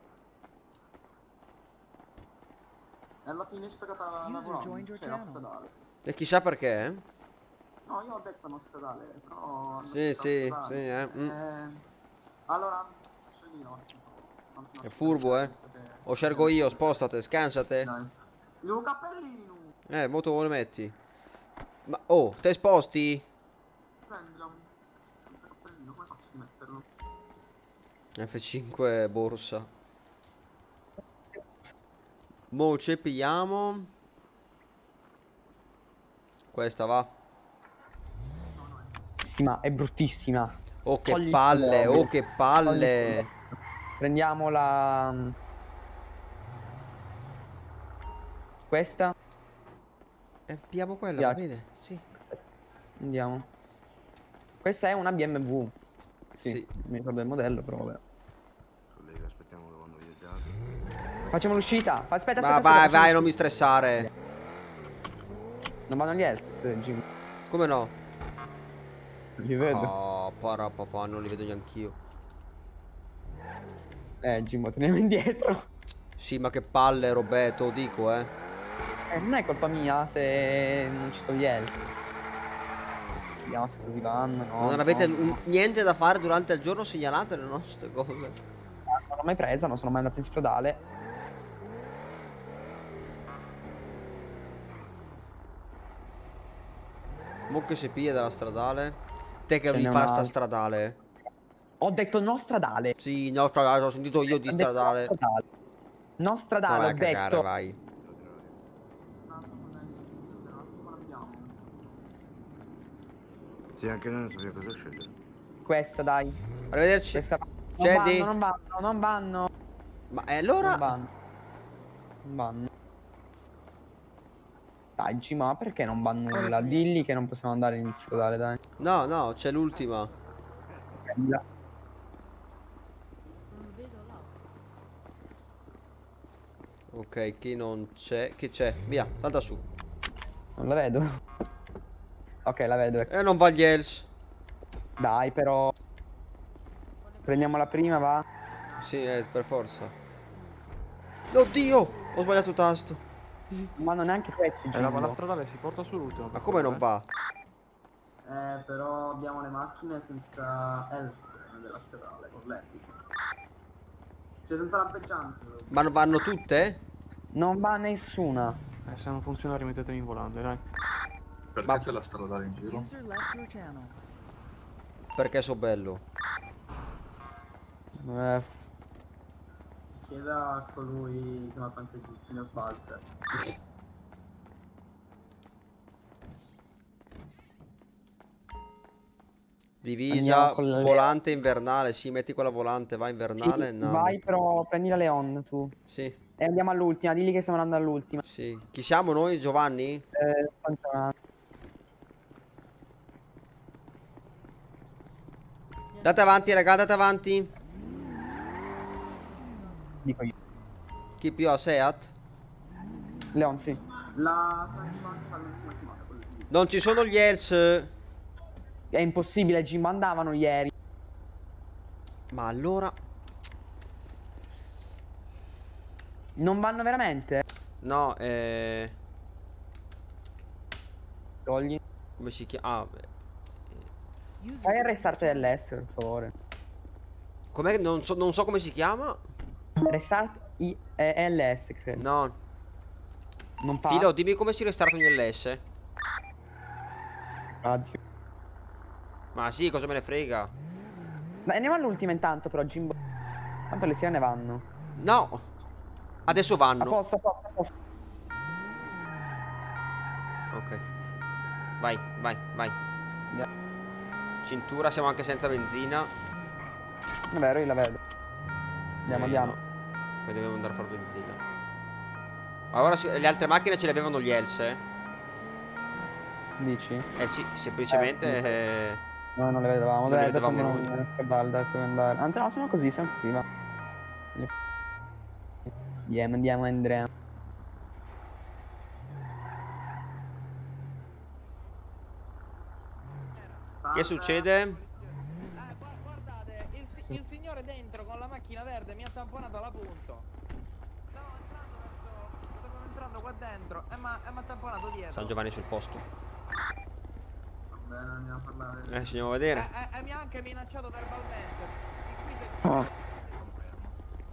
E alla fine c'è staccata la lavorando, c'è l'ospedale. E chissà perché, eh? No, io ho detto non stradale, però... Sì, sì, sì, eh. Mm. eh. Allora, scegli io. È furbo, eh. O scelgo io, spostate, scansate. Dai. Il cappellino! Eh, mo tu lo metti. Ma, oh, te sposti? Prendilo. Senza cappellino, come faccio di metterlo? F cinque borsa. Mo ci pigliamo. Questa va. Ma è bruttissima. Oh che Togli il palle, fuoco. oh che palle. Prendiamo la... Questa. Eh, pigliamo quella, Piace. va bene? Sì. Andiamo. Questa è una B M W. Sì, Sì. mi ricordo il modello, però vabbè. Collega, aspettiamo che vanno via. Facciamo l'uscita. Fa- Aspetta, aspetta, Ma aspetta, vai, facciamo vai, non mi stressare. Non vanno gli Els, Jim. Come no? Li vedo. Oh, para papà, non li vedo neanch'io. Eh, Jim, torniamo indietro. Sì, ma che palle, Roberto, dico, eh. Eh, non è colpa mia se non ci sono gli Els. Vediamo se così vanno. No, non avete no, un- no. niente da fare durante il giorno, segnalatele, no? Queste cose. Non l'ho mai presa, non sono mai andato in stradale. Mo che si piglia dalla stradale. Te che Ce mi n'è fa sta un'altra. stradale. Ho detto non stradale. Sì, no, stradale, ho sentito io di Ho detto stradale. Non stradale. Non Ma stradale, vai ho a cagare, detto. vai. Sì, anche noi non sappiamo cosa scegliere. Questa, dai. Arrivederci. Questa. Non Scendi. vanno, non vanno, non vanno. Ma e allora? Non vanno. Non vanno. Dai, G, ma perché non vanno nulla? Dilli che non possiamo andare in stradale, dai. No, no, c'è l'ultima. Bella. Non vedo là. Ok, chi non c'è? Chi c'è? Via, salta su. Non la vedo. Ok, la vedo. ecco. E non va gli Els. Dai, però. Prendiamo la prima, va. Sì, eh, per forza. Oddio! Ho sbagliato tasto. Non vanno neanche questi, Eh, la, la Gimbo. stradale si porta sull'ultimo. Ma come non va? Eh, però abbiamo le macchine senza Els della stradale, colleghi. Cioè senza lampeggianti. Ma non vanno tutte? Non va nessuna. Eh, se non funziona rimettetemi in volante, dai. Perché Ma- c'è la stradale in giro? User left your channel. Perché so bello. Eh, Chieda a colui che mi ha fatto il signor Sbalzer. Divisa, Andiamo con la volante invernale. Sì, metti quella volante, va invernale. sì, no. vai, però prendi la Leon tu. Sì, E andiamo all'ultima, digli che stiamo andando all'ultima. sì. Chi siamo noi, Giovanni? Eh, sto chiamando. Date avanti, raga, date avanti. Dico io. Chi più ha Seat? Leon, sì. La San Giovanni fa l'ultima chiamata, quello di- Non ci sono gli Els. È impossibile, Jimbo, andavano ieri. Ma allora... Non vanno veramente? No, eh... Togli. come si chiama? Ah, beh. Fai il restart dell'S, per favore. Com'è che non so, non so come si chiama? Restart I è L S credo. No. Non fa. Filo, dimmi come si restarta un L S. Addio. Ma sì, cosa me ne frega. Dai, andiamo all'ultima intanto però, Jimbo. Tanto le sirene vanno. No. Adesso vanno. A posto, a posto, a posto. Ok. Vai, vai, vai. Yeah. Cintura, siamo anche senza benzina. È vero, io la vedo. Andiamo, Eh, andiamo. no. Poi dobbiamo andare a fare benzina. Ma ora si- le altre macchine ce le avevano gli Else? Eh? Dici? Eh sì, semplicemente... Eh, sì. eh, No, non le vedevamo. Non Dai, le adesso vedevamo andiamo noi. a stradale, adesso devo andare. Anzi, no, siamo così, siamo così, va. Andiamo, andiamo, Andrea. Che succede? Eh, gu- guardate, il, si- il signore dentro con la macchina verde mi ha tamponato la punto. Stavo entrando verso. Stavo entrando qua dentro e mi ha tamponato dietro. San Giovanni sul posto. Va bene, andiamo a parlare. Eh, ci andiamo a vedere. E, e- e mi ha anche minacciato verbalmente. Di qui del Oh. signore sono fermo.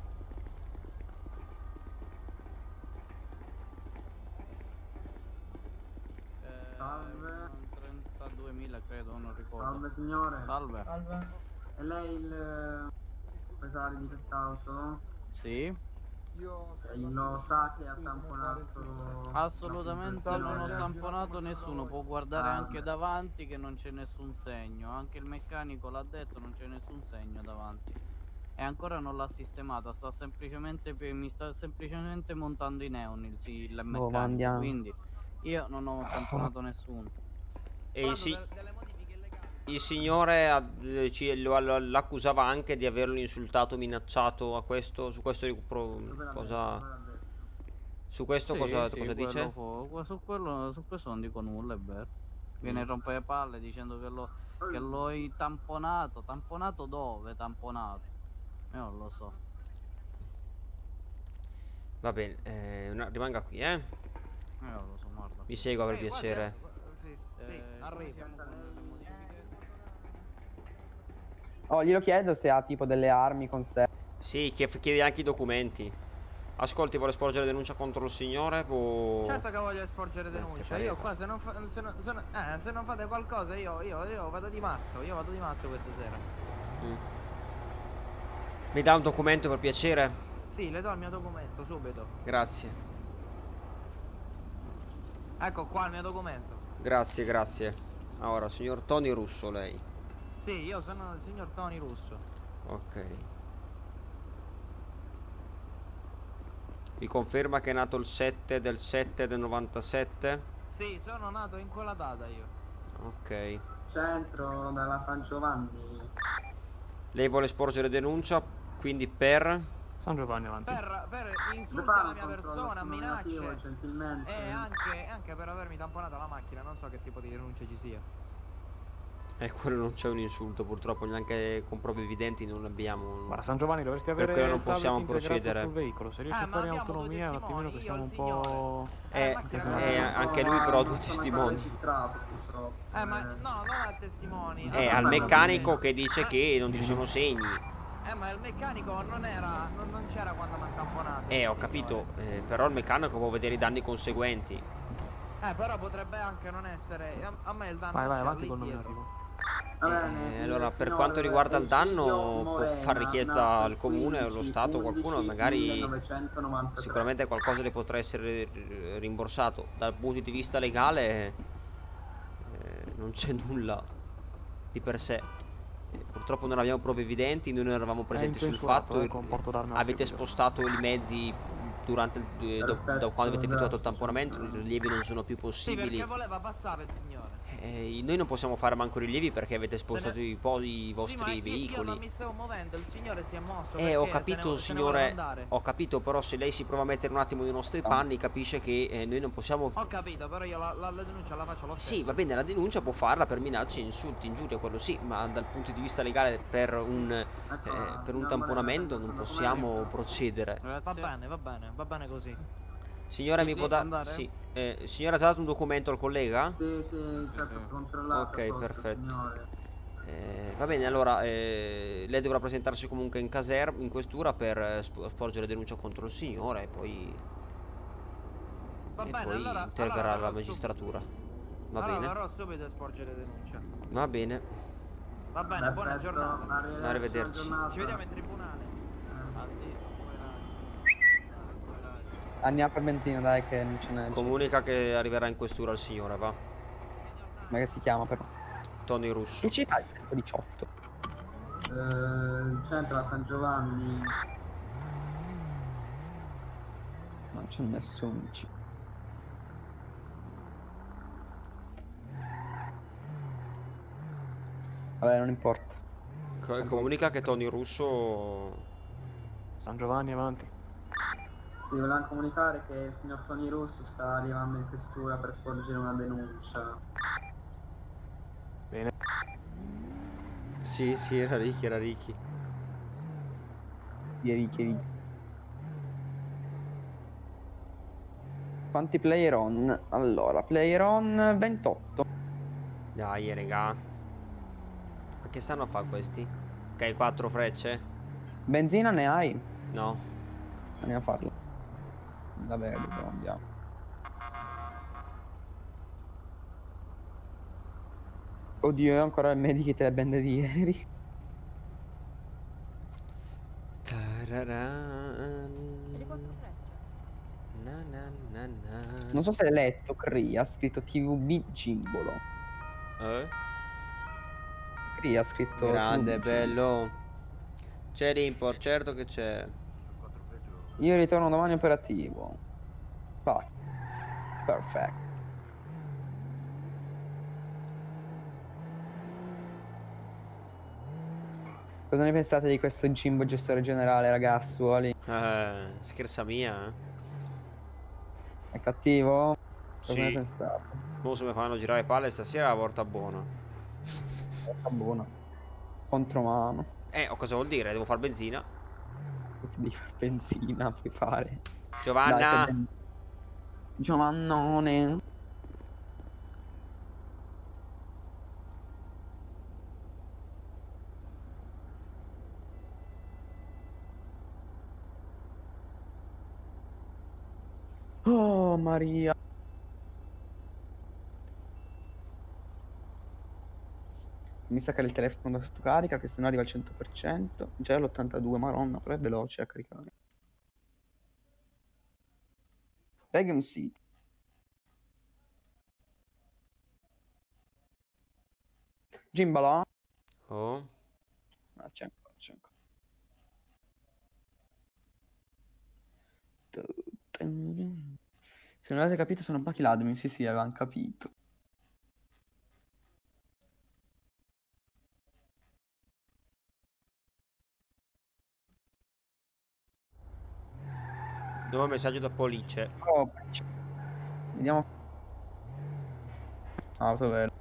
Salve. trentaduemila credo, non ricordo. Salve signore. Salve. È lei il eh, proprietario di quest'auto? Sì? E lo sa che ha tamponato. Assolutamente la non ho compressione? tamponato nessuno, può guardare Salve. anche davanti che non c'è nessun segno, anche il meccanico l'ha detto, non c'è nessun segno davanti. E ancora non l'ha sistemata, sta semplicemente pe- mi sta semplicemente montando i neon il, sì, il ma meccanico, andiamo. quindi io non ho tamponato nessuno. E il, si- il signore ha- eh, ci- lo- lo- l'accusava anche di averlo insultato, minacciato a questo. Su questo pro- cosa. Su questo Sì, cosa, sì, cosa quello dice? fu- su, quello, su questo non dico nulla, è vero. Viene a Mm. rompere le palle dicendo che l'ho che l'ho tamponato. Tamponato dove? Tamponato? Io non lo so. Va bene, eh, una- rimanga qui, eh. Io non lo so, guarda. Mi segua per Ehi, qua piacere. siamo- Sì, sì, Eh, arrivo. siamo con le modifiche. Oh, glielo chiedo se ha tipo delle armi con sé. Sì, chie- chiedi anche i documenti. Ascolti, vuole sporgere denuncia contro il signore o... Certo che voglio sporgere Eh, ti denuncia. pareva. Io qua se non, fa- se, non, se, non, eh, se non fate qualcosa io, io, io vado di matto. Io vado di matto questa sera. Mm. Mi dà un documento per piacere? Sì, le do il mio documento subito. Grazie. Ecco qua il mio documento. Grazie, grazie. Ora, signor Tony Russo, lei. Sì, io sono il signor Tony Russo. Ok. Mi conferma che è nato il sette del sette del novantasette? Sì, sono nato in quella data io. Ok. Centro dalla San Giovanni. Lei vuole sporgere denuncia, quindi per... San Giovanni avanti. Per, per Vuoi insulti fare alla un mia controllo persona, nominativo, minacce. gentilmente? E anche, anche per avermi tamponato la macchina, non so che tipo di denuncia ci sia. Eh, quello non c'è un insulto, purtroppo neanche con prove evidenti non abbiamo... Guarda, San Giovanni dovresti Per avere quello non il tablet possiamo integrato procedere. sul veicolo. Se riesci Eh, a ma stare in abbiamo due autonomia, un attimino che testimoni, siamo io un e il po'... Eh, macchina eh, non anche sono- lui però ha due non sono testimoni. ancora registrato, purtroppo. Eh, ma no, non ha testimoni. Eh, Ah, al ma- meccanico che dice che non ci sono segni. Eh, ma il meccanico non era, non, non c'era quando mi ha tamponato. Eh, ho signore. capito, eh, però il meccanico può vedere i danni conseguenti. Eh, però potrebbe anche non essere. A, a me il danno Vai, vai, c'era avanti lì col nome dietro. arrivo. Va bene, Eh, allora, per signore, quanto riguarda il danno, Egidio può Morena, fare richiesta nato al comune o allo quindici Stato, qualcuno, magari millenovecentonovantatré. sicuramente qualcosa le potrà essere eh, rimborsato. Dal punto di vista legale eh, non c'è nulla di per sé. Eh, Purtroppo non abbiamo prove evidenti, noi non eravamo presenti sul incensurato, fatto. eh, e- con porto d'armi al avete seguito. spostato i mezzi durante il, eh, do- da Perfetto, quando avete effettuato il grazie. tamponamento, i rilievi non sono più Sì, possibili. perché voleva passare il signore. Eh, noi non possiamo fare manco rilievi perché avete spostato Se ne- i, po- i Sì, vostri ma io- Io veicoli. non mi stavo muovendo, il signore si è mosso. Eh, ho perché capito, se ne, se ne voleva signore, andare. ho capito, però se lei si prova a mettere un attimo nei nostri panni capisce che eh, noi non possiamo... Ho capito, però io la, la, la denuncia la faccio lo stesso. Sì, va bene, la denuncia può farla per minacce, insulti, ingiurie, quello sì, ma dal punto di vista legale per un, eh, per un tamponamento non possiamo procedere. Va bene, va bene, va bene così. Signora, mi può Posso dare... andare? Sì. Eh, signora, ha dato un documento al collega? Sì, sì, certo, ho controllato. Ok, posso, perfetto. signore. Eh, va bene, allora eh, lei dovrà presentarsi comunque in caserma, in questura per eh, sp- sporgere denuncia contro il signore e poi, Va e bene, poi allora, interverrà allora la verrò magistratura. Va Allora bene? verrò subito a sporgere denuncia. Va bene. Va bene, buona Perfetto, giornata. arrivederci, buona Arrivederci. giornata. Ci vediamo in tribunale. Ah, zitto, Andiamo per benzina, dai, che non ce n'è. Comunica che arriverà in questura il signore, va. Ma che si chiama però? Tony Russo. Che ci fa il tempo diciotto? Eh, il centro a San Giovanni. Non c'è nessuno. Ci- Vabbè, non importa. Co- Comunica che Tony Russo... San Giovanni avanti. Sì, volevamo comunicare che il signor Tony Russo sta arrivando in questura per sporgere una denuncia. Bene. Sì, sì, era Ricky, era Ricky. Ieri, ieri. Quanti player on? Allora, player on ventotto. Dai, raga. Ma che stanno a fare questi? Che hai quattro frecce? Benzina ne hai? No. Andiamo a farlo. Vabbè, dove andiamo? Oddio, io ancora il medikit e le bende di ieri. Tararan. Vedi quattro frecce? Na na na na. Non so se hai letto, Cree ha scritto T V B Gimbolo. Eh? Cree ha scritto Grande, T V B bello. C'è l'import, certo che c'è. Io ritorno domani operativo. Vai. Perfetto. Cosa ne pensate di questo Jimbo gestore generale, ragazzuoli? Eh, scherza mia, eh. È cattivo? Cosa Sì. ne pensate? Mo se mi fanno girare palle stasera la porta buona. Porta buona. Contromano. Eh, o cosa vuol dire? Devo far benzina. Se devi fare benzina, puoi fare. Giovanna! Dai, fai ben- Giovannone. Oh Maria. Mi sa che il telefono quando sto carica, che se no arriva al cento per cento. Già all'ottantadue, maronna, però è veloce a caricare. Reggae City. Gimbalo. Oh. Ah, c'è ancora, c'è ancora. Se non avete capito sono Bucky Ladmin, sì sì, avevamo capito. Nuovo messaggio da Police. Oh, vediamo. Auto vero.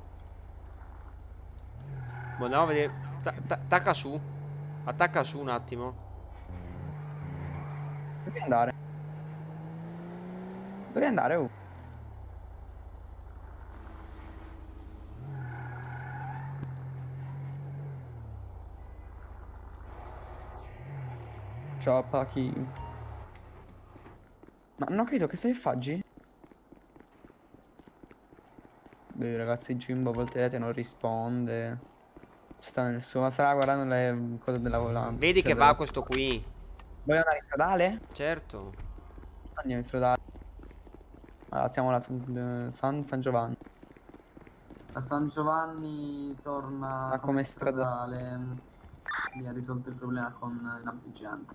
Ma andiamo a vedere. Ta- ta- Attacca su. Attacca su un attimo. Devi andare. Devi andare, oh. Ciao Paki. Ma non ho capito che stai faggi? Beh ragazzi, Jimbo a volte vedete non risponde. Sta nel suo. Ma starà guardando le cose della volante. Vedi che Cioè, va della- questo qui. Vuoi andare in stradale? Certo. Andiamo in stradale. Allora, siamo alla San, San, San Giovanni. A San Giovanni torna Ah, come stradale. Mi ha risolto il problema con il navigante.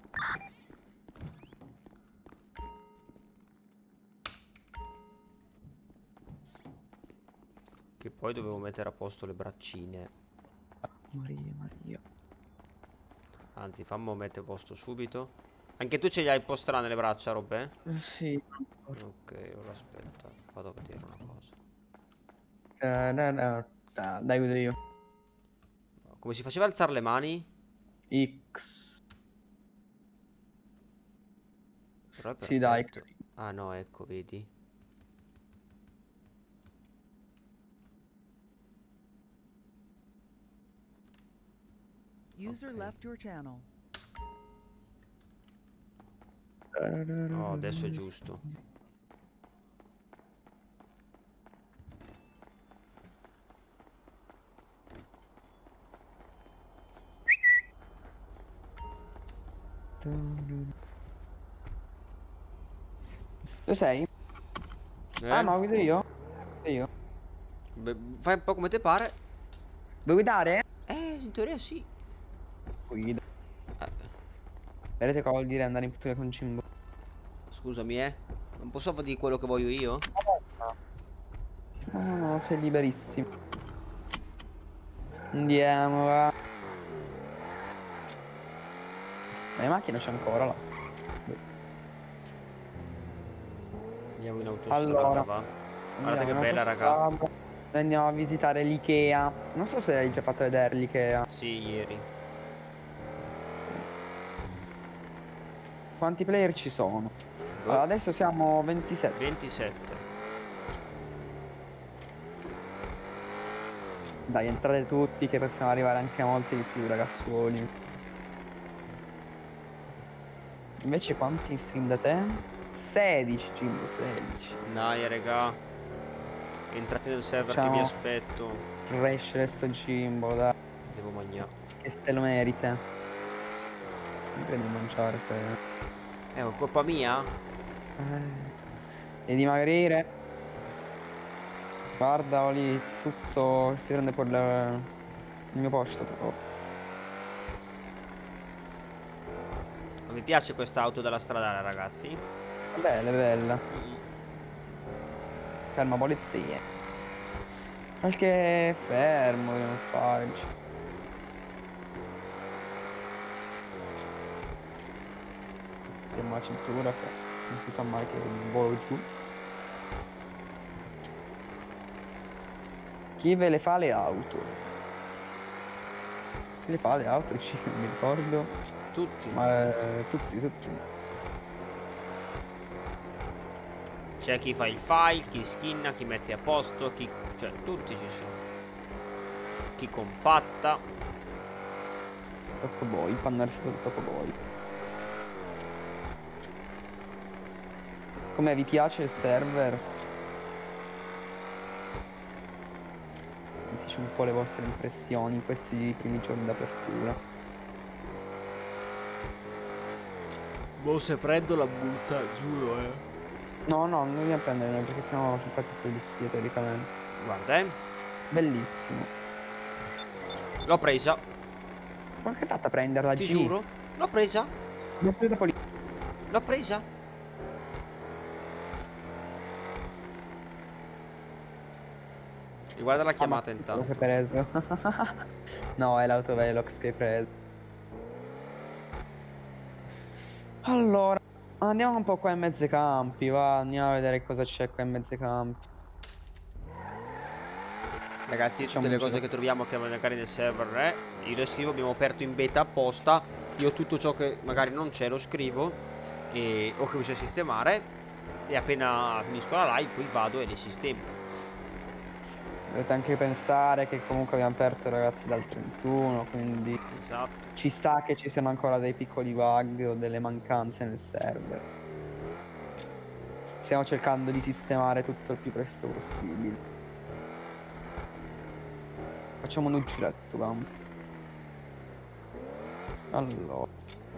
Che poi dovevo mettere a posto le braccine. Maria, Maria. Anzi, fammo mettere a posto subito. Anche tu ce li hai un po' strane le braccia, Robè? Eh, sì. Ok, ora aspetta. Vado a vedere una cosa. Eh, no, no, no, dai, guido io. Come si faceva a alzare le mani? X. Però è Sì, dai. perfetto. Ah no, ecco, vedi. User left your channel. Oh, adesso è giusto. Dove sei? Eh? Ah no, guido io. Io. Beh, fai un po' come te pare. Vuoi guidare? Eh, in teoria sì. Guida. Eh. Vedete cosa vuol dire andare in pattuglia con Cimbo? Scusami, eh. Non posso fare di quello che voglio io? No, no, no, sei liberissimo. Andiamo, va. Ma le macchine c'è ancora là. Andiamo in autostrada, Allora, va. Guardate che andiamo in bella, raga. autostrada. Noi andiamo a visitare l'Ikea. Non so se hai già fatto vedere l'Ikea. Sì, ieri. Quanti player ci sono? Allora, adesso siamo ventisette. ventisette. Dai, entrate tutti che possiamo arrivare anche a molti di più, ragazzuoli. Invece quanti in stream da te? sedici, Jimbo, sedici. Dai, raga. Entrate nel server Ciao. che vi aspetto. Crescere sto Jimbo, dai. Devo mangiare. Che se lo merita. Sempre di mangiare, se... Eh, è colpa mia? Eh. E dimagrire. Guarda lì, tutto si prende per la... il mio posto proprio. Non mi piace quest'auto della stradale, ragazzi. Bella, bella. Ferma polizia. Qualche fermo che non fare. Mettiamo la cintura che non si sa mai che volo giù. Chi ve le fa le auto? Chi le fa le auto? Ci non mi ricordo. Tutti. Ma eh, tutti, tutti. C'è chi fa il file, chi skinna, chi mette a posto, chi... cioè tutti ci sono. Chi compatta. Tocco voi, pannarsi tutto tocco voi. Come vi piace il server? Diteci un po' le vostre impressioni in questi primi giorni d'apertura. Boh, se prendo la multa, giuro, eh. No, no, non dobbiamo prendere noi perché siamo soltanto polizia teoricamente. Guarda, eh. Bellissimo. L'ho presa. Ma che hai fatto a prenderla? Ti G? giuro. L'ho presa. L'ho presa poli- L'ho presa. Riguarda la chiamata intanto. Che hai preso? No, è l'autovelox che hai preso. Allora, andiamo un po' qua in mezzo ai campi, va, andiamo a vedere cosa c'è qua in mezzo ai campi. Ragazzi, Facciamo tutte le un cose giro. che troviamo che magari nel server eh, io le scrivo, abbiamo aperto in beta apposta. Io tutto ciò che magari non c'è lo scrivo e, o che bisogna sistemare. E appena finisco la live poi vado e le sistemo. Dovete anche pensare che comunque abbiamo aperto, ragazzi, dal trentuno, quindi Esatto. ci sta che ci siano ancora dei piccoli bug o delle mancanze nel server. Stiamo cercando di sistemare tutto il più presto possibile. Facciamo un giretto, va. Allora,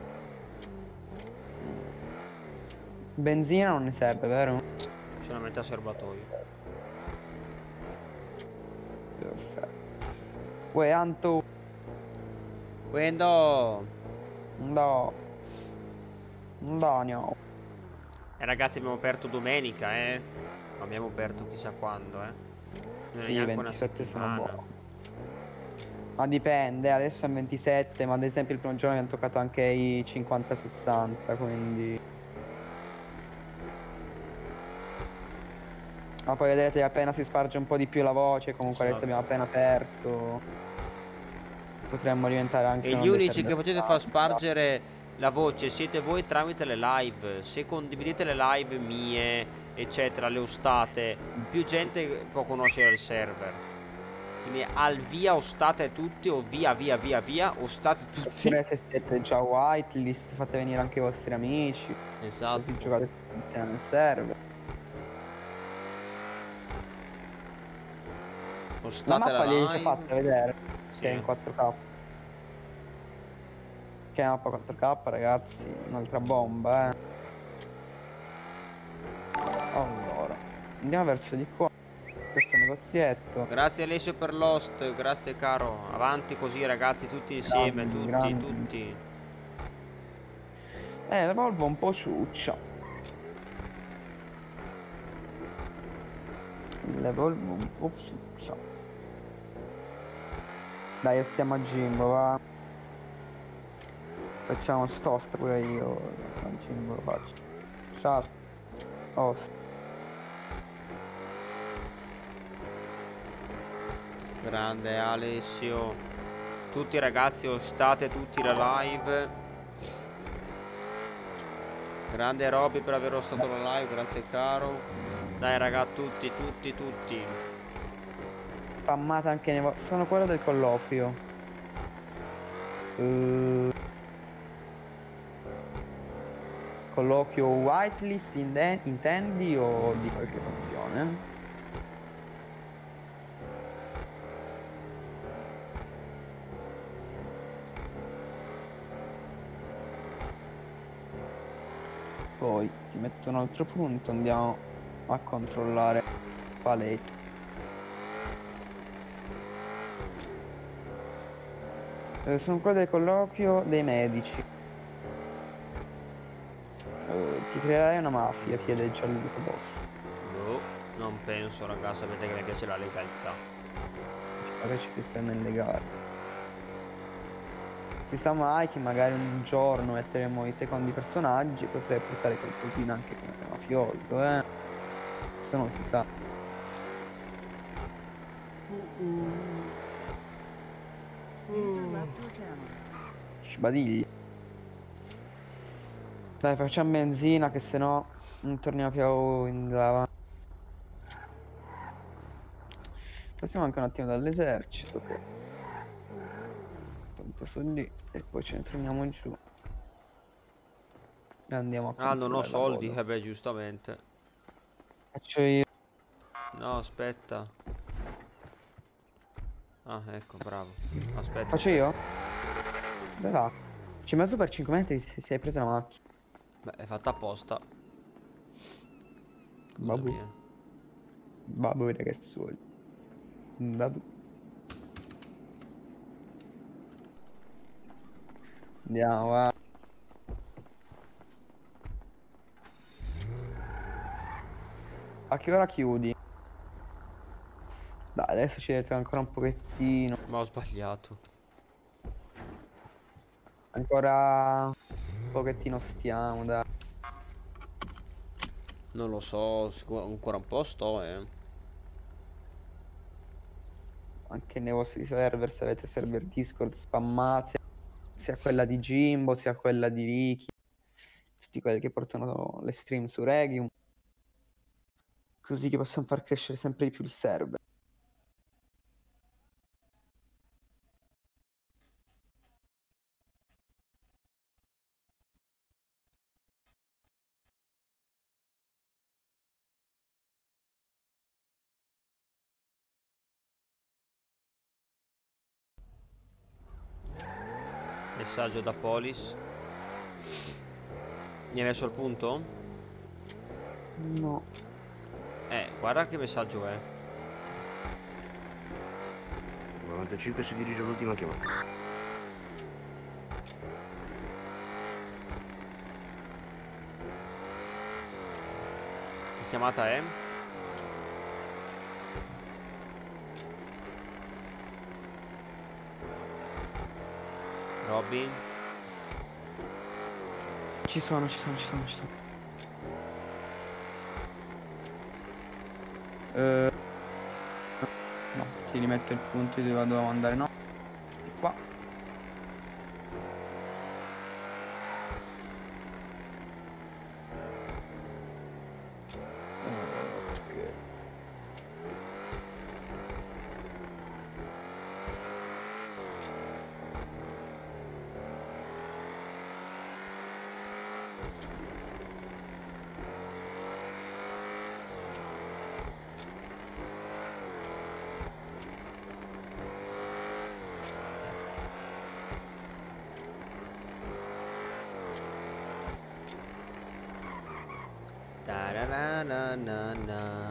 benzina non ne serve, vero? C'è una metà serbatoio. Perfetto. Uè, Anto. Quando? No. No, Eh ragazzi, abbiamo aperto domenica, eh. Non abbiamo aperto chissà quando, eh. Non è Sì, neanche una ventisette sono settimana. buoni. Ma dipende, adesso è ventisette, ma ad esempio il primo giorno abbiamo toccato anche i cinquanta sessanta, quindi... Ma poi vedete appena si sparge un po' di più la voce, comunque Sì. adesso abbiamo appena aperto. Potremmo diventare anche E uno gli dei unici server che potete cloud. far spargere la voce siete voi tramite le live. Se condividete le live mie, eccetera, le ostate, più gente può conoscere il server. Quindi al via o state tutti, o via via via via, o state tutti. Oppure se siete già whitelist, fate venire anche i vostri amici. Esatto. Così giocate insieme nel server. O La state mappa la gli hai già live. fatta vedere. Sì. Che è in quattro K. Che è mappa quattro K, ragazzi. Un'altra bomba, eh. Allora, andiamo verso di qua. Questo negozietto. Grazie Alessio per l'host, grazie caro. Avanti così ragazzi, tutti insieme, Grandi, tutti, grandi. tutti. Eh, la Volvo un po' ciuccia. La Volvo un po' ciuccia. Dai, stiamo a Jimbo, va. Facciamo stost pure io. A Jimbo lo faccio. Ciao. Host. Grande Alessio. Tutti ragazzi, state tutti la live. Grande Robby per aver ostato la live, grazie caro. Dai raga, tutti, tutti, tutti. Spammata anche nei vo- sono quello del colloquio. Uh, colloquio whitelist inde- intendi o di qualche fazione? Poi ti metto un altro punto, andiamo a controllare Palette. Eh, sono quello del colloquio dei medici. Eh, ti creerai una mafia, chiede Gianluca Boss. Boh, non penso raga, sapete che mi piace la legalità. Magari ci stai nel legale. Si sa mai che magari un giorno metteremo i secondi personaggi e potrei portare qualcosina anche come mafioso, eh. Questo non si sa. User left your channel. Sbadigli. Dai, facciamo benzina che sennò non torniamo più in lava. Passiamo anche un attimo dall'esercito che tanto sono lì e poi ce ne torniamo giù e andiamo a Ah, non ho controllare la soldi, Vodo. eh beh, giustamente. Faccio io. No, aspetta. Ah, ecco, bravo. Aspetta. Faccio io? Dove va? Ci mezzo per cinque metri se si è presa la macchina. Beh, è fatta apposta. Babu. mia. Babu, vedi che suoi. Babu. Andiamo, va. A che ora chiudi? Dai, adesso ci deve ancora un pochettino. Ma ho sbagliato. Ancora un pochettino stiamo, dai. Non lo so, sicur- ancora un po' sto, eh. Anche nei vostri server, se avete server Discord, spammate. Sia quella di Jimbo, sia quella di Ricky. Tutti quelli che portano le stream su Regium. Così che possiamo far crescere sempre di più il server. Messaggio da Polis. Mi hai messo il punto? No. Eh, guarda che messaggio è. novantacinque si dirige all'ultima chiamata. Che chiamata è? Robin? Ci sono, ci sono, ci sono, ci sono. Eh, no, ti rimetto il punto di dove dovevamo andare, no? Di qua. Ok. Ta-ra-ra-ra-na-na.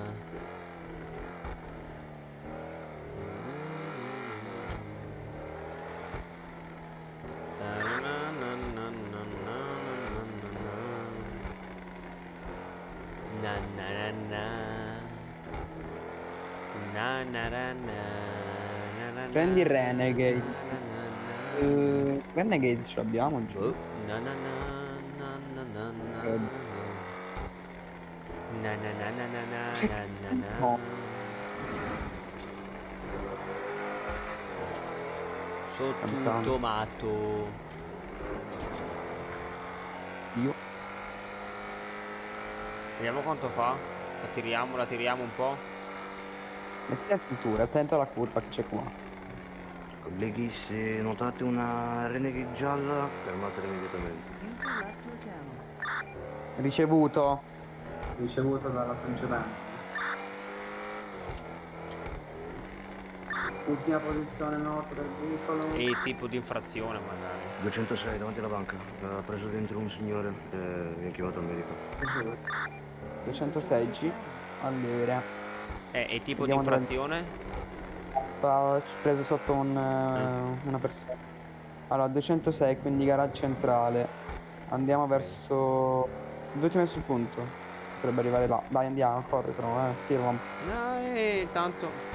Na na na na. Na na na na. Prendi il Renegade. Uh, Renegade ce l'abbiamo giù. Na na na na na na na. Na na na na na na na na. No. So tutto matto. Io. Vediamo quanto fa. La tiriamo, la tiriamo un po'. Metti la cintura, attento alla curva che c'è qua. Colleghi, se notate una Renegade gialla, fermatela immediatamente. User left your channel. Ricevuto. Ricevuto dalla San Giovanni. Ultima posizione nota del veicolo. E tipo di infrazione magari. duecentosei davanti alla banca. Ha preso dentro un signore e mi ha chiamato il medico. duecentosei G. Allora. Eh, e tipo Vediamo di infrazione? Ho preso sotto un, eh, una persona. Allora, duecentosei, quindi garage centrale. Andiamo verso... Dove ti ho messo il punto? Potrebbe arrivare là. Dai, andiamo, corri però, eh. Tira. No, eh, tanto.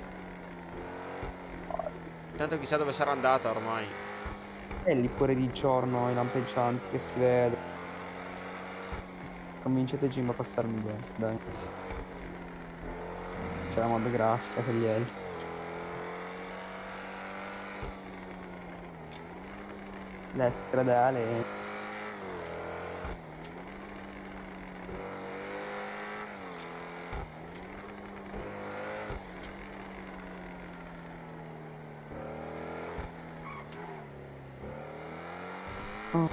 Tanto chissà dove sarà andata ormai. E lì pure di giorno i lampeggianti che si vede. Convincete Jim a passarmi il verso, dai. C'è la mod grafica per gli elf. La stradale. Oh.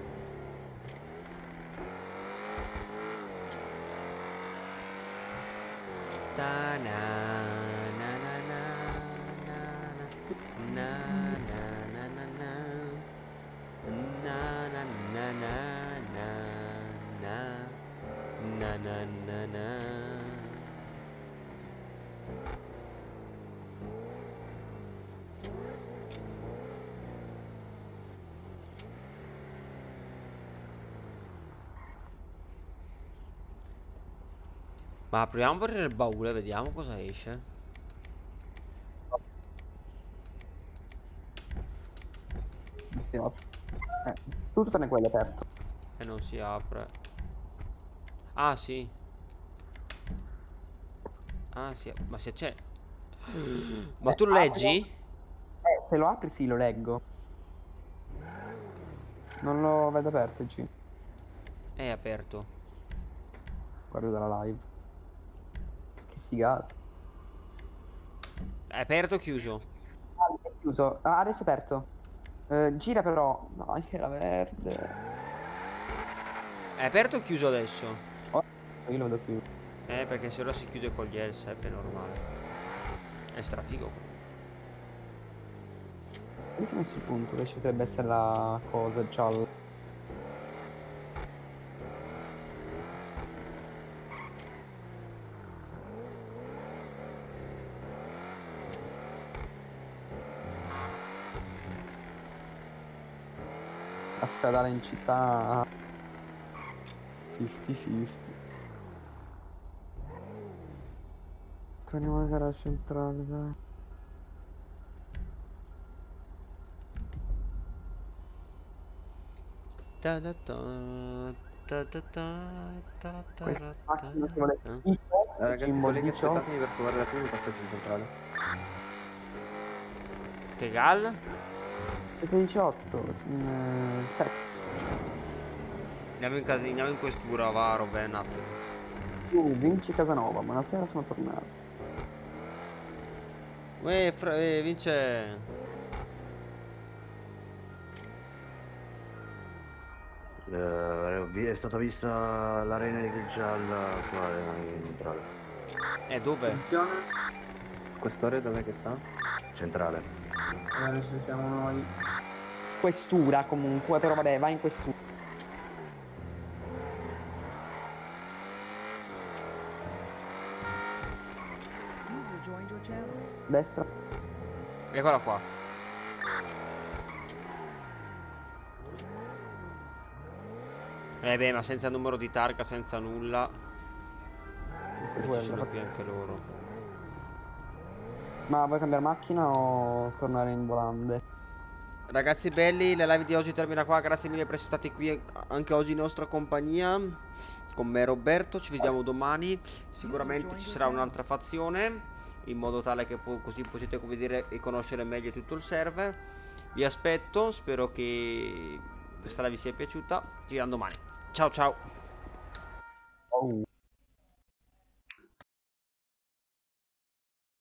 Ta na na na na na na na na na na na na na na na na na na na. Ma apriamo per il baule, vediamo cosa esce. Si apre. Eh, tutto tranne quello aperto. E non si apre. Ah sì. Ah sì, ma se c'è. Ma Eh, tu leggi? Eh, se lo apri sì, lo leggo. Non lo vedo aperto, G. È aperto. Guardo dalla live. Che figata. È aperto o chiuso? Ah, è chiuso. Ah, adesso è aperto. Eh, gira però. Dai, che era verde. È aperto o chiuso adesso? Oh, io lo vedo chiuso. Eh, perché se no si chiude con gli L S F, è normale. È strafigo. Dove ti ho messo il punto? Che ci potrebbe essere la cosa gialla. La stradale in città cinquanta cinquanta. Torniamo al garage centrale, dai. Ta ta ta ta ta ta ta ta Questa ta macchina che vuole- ta. Il Eh, ragazzi, Jimbo colleghi, diciotto. aspettatemi per trovare la prima passaggio in centrale. Che gal? sette diciotto. in, eh, aspetta. Andiamo in casa, andiamo in questura, va Robè, un attimo. Uh, vinci Casanova, ma una sera sono tornato. Uè, fra- eh, vince. Eh, vi- è stata vista l'arena di gialla qua in centrale. Eh, dove? Posizione. Quest'ora dov'è che sta? Centrale. Ora ne cerchiamo noi. Questura comunque, però vabbè, vai in questura. joined your channel. Destra. Eccola qua. Eh beh, ma senza numero di targa, senza nulla. E ci sono qui anche loro. Ma vuoi cambiare macchina o tornare in volante? Ragazzi belli, la live di oggi termina qua. Grazie mille per essere stati qui anche oggi in nostra compagnia con me e Roberto. Ci vediamo domani. Sicuramente ci sarà un'altra fazione, in modo tale che po così potete vedere e conoscere meglio tutto il server. Vi aspetto, spero che questa live vi sia piaciuta. Ci vediamo domani. Ciao ciao. Oh.